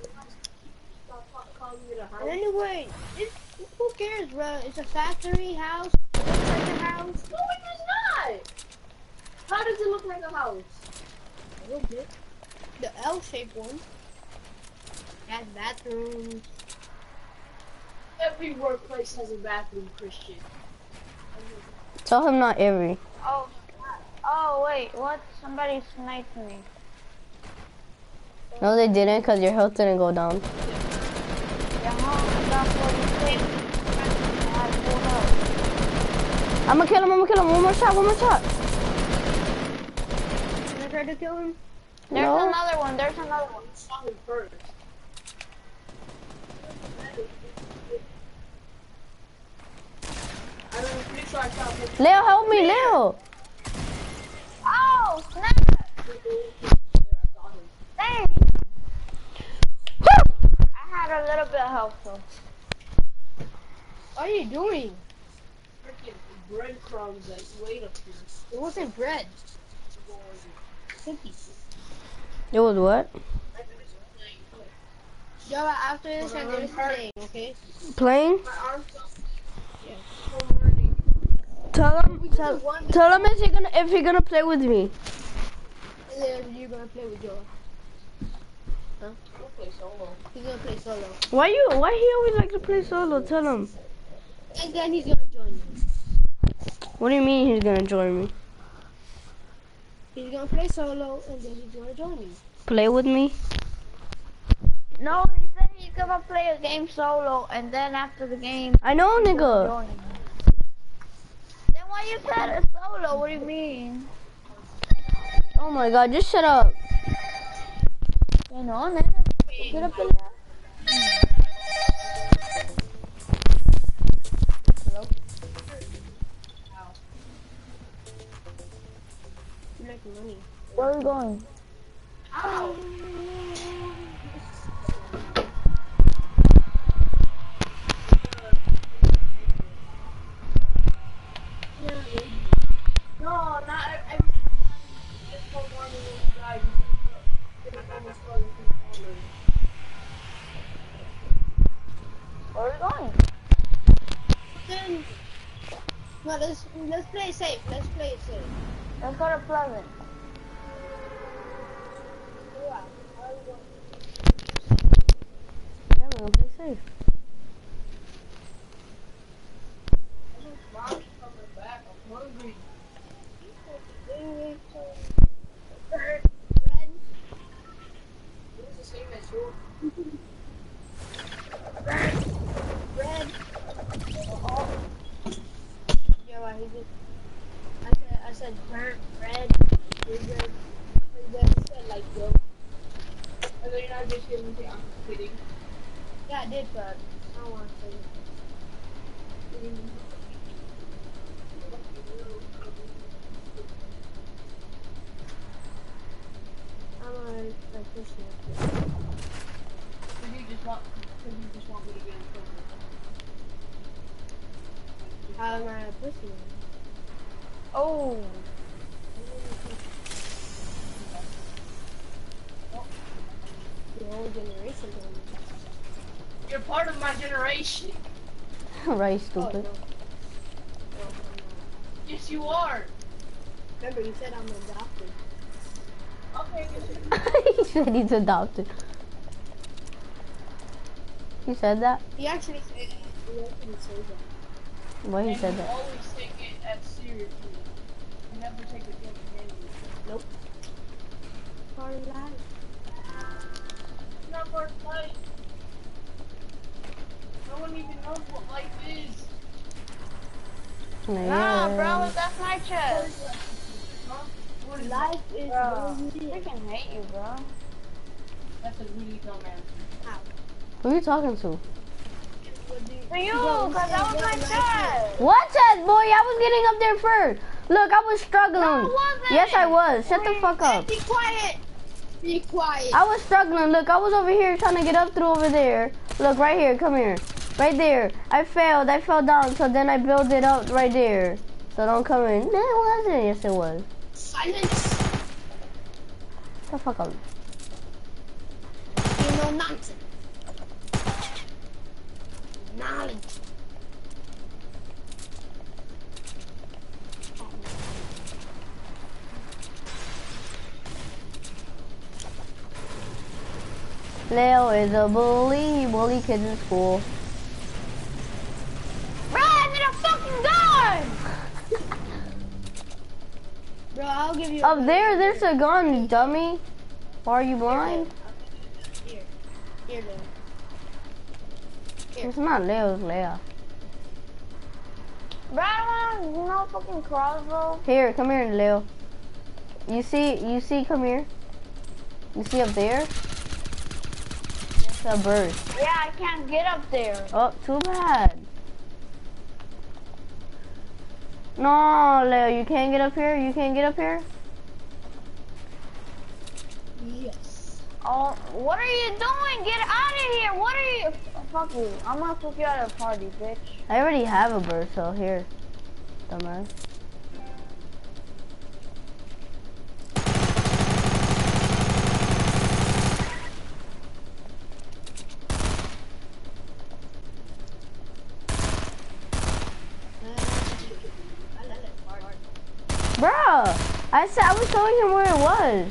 Anyway, who cares, bro? It's a factory house. It's like a house. No, it is not. How does it look like a house? A little bit. The L-shaped one. It has bathrooms. Every workplace has a bathroom, Christian. Tell him not every. Oh wait, what? Somebody sniped me. No, they didn't, because your health didn't go down. I'm gonna kill him. One more shot. Can I try to kill him? There's No. another one. Stop him first. I'm pretty sure I shot him. Leo, help me, Leo. Oh, snap! Dang! I had a little bit of health though. What are you doing? Freaking breadcrumbs that wait up here. It wasn't bread. Cookies. It was what? Yo, after this, I'm going to play, okay? Playing? My arms yeah. Tell him if you're gonna play with me. And then you're gonna play with Joe. Huh? He'll play solo. He's gonna play solo. Why he always like to play solo? Tell him. And then he's gonna join you. What do you mean he's gonna join me? He's gonna play solo and then he's gonna join you. Play with me? No, he said he's gonna play a game solo, and then after the game... I know, nigga. Then why you said a solo? What do you mean? Oh my god, just shut up. You know, nigga. Get up in there. Hello? You like money. Where are we going? Ow! No, not every just one morning when you drive, you can almost go to the Where are we going? Then, no, let's play it safe. Let's play it safe. Let's go to Pleasant. Yeah, Yeah, we're gonna play safe. Mom's coming back. I'm hungry. Red. It was the same as yours. Red. Oh. Yeah, he did. I said burnt red. Red. And then he said like yo. I know you're not just giving me. I'm kidding. Yeah, I did, but I don't want to say it. I'm like pushing it. Because you just want me to get in trouble. How am I pushing it? Oh. The whole generation doing it. You're part of my generation. Right, stupid. Oh, no. No, I'm not. Yes, you are. Remember, you said I'm adopted. Okay, He said he's adopted. He said that? he actually said that. He actually said that. Why he said that? Always take it as seriously. You never take it handedly. Nope. Part of life. It's not part of life. No one even knows what life is. Nah, bro, that's my chest. Huh? Life is Bro, I freaking hate you, bro. That's a really dumb answer. How? Who are you talking to? For you, because that was my chest. What chest, boy? I was getting up there first. Look, I was struggling. No, it wasn't. Yes, I was. Shut the fuck up. Be quiet. Be quiet. I was struggling. Look, I was over here trying to get up through over there. Look, right here. Come here. Right there. I failed. I fell down. So then I built it up right there. So don't come in. No, it wasn't. Yes, it was. Silence. Shut the fuck up. You know nonsense. Knowledge. Leo is a bully. He bully kids in school. Bro, I need a fucking gun! Bro, I'll give you Up there, there's a gun, dummy. Why are you blind? Here, Leo. It's not Leo, it's Leia. Bro, I don't want no fucking crossbow. Here, come here, Leo. You see, come here. You see up there? It's a bird. Yeah, I can't get up there. Oh, too bad. No, Leo, you can't get up here? You can't get up here? Yes. Oh, what are you doing? Get out of here! What are you? Oh, fuck you! I'm gonna put you out of the party, bitch. I already have a bird, so here, dumbass. Bruh, I said I was showing him where it was.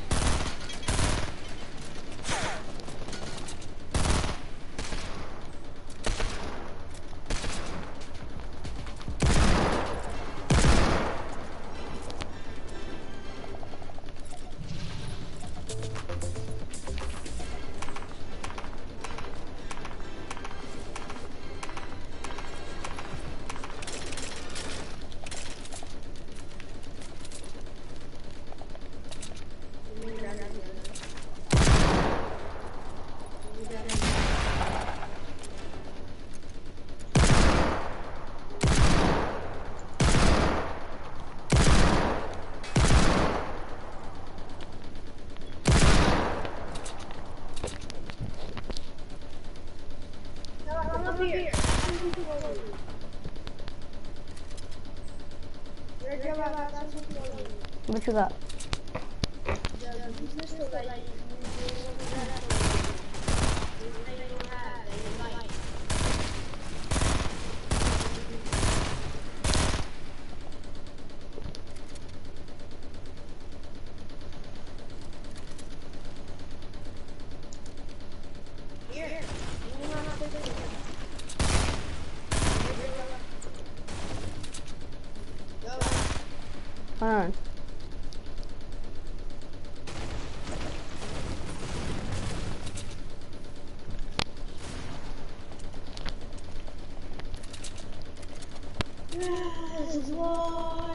What you got? Hold on. Yes, Lord.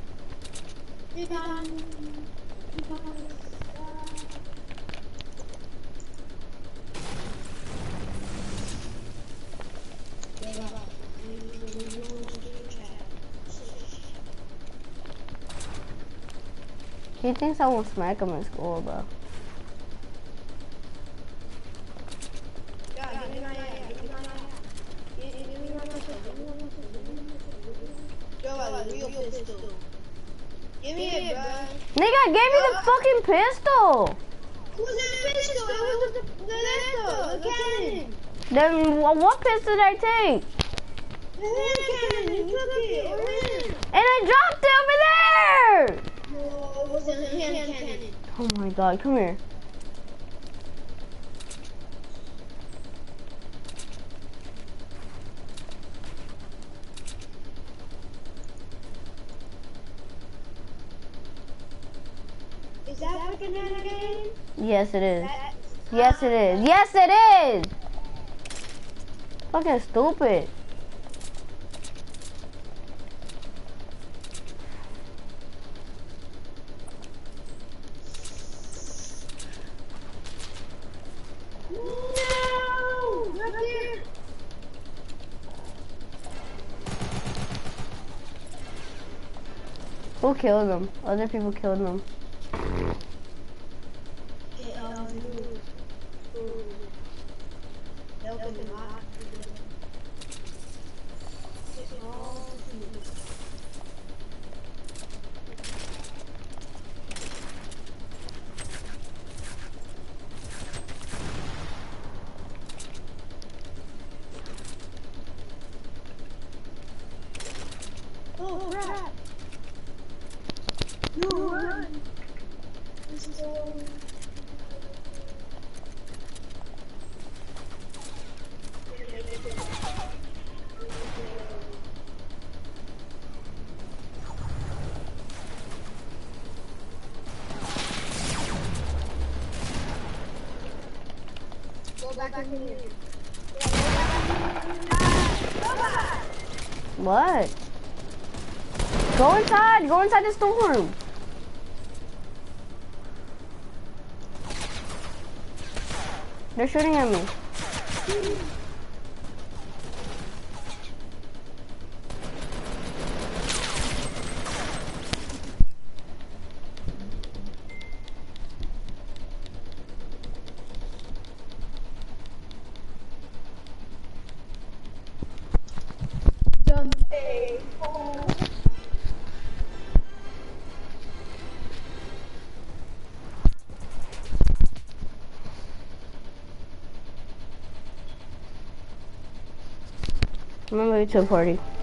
He thinks I won't smack him in school, bro. Give me it, bro. Nigga, gave me the fucking pistol. Who's in the pistol? It was the cannon. Then what pistol did I take? The hand cannon. You took it. Or him. And I dropped it over there. No, it wasn't a hand cannon. Oh my god, come here. Is that fucking hand cannon? Yes, it is. Yes, it is. Yes, it is. Fucking stupid. No! Right there! Who killed them? Other people killed them. Oh crap! No, run! This is all... Go back in here. What? Go inside. Go inside the storm. They're shooting at me. I'm gonna move to a party.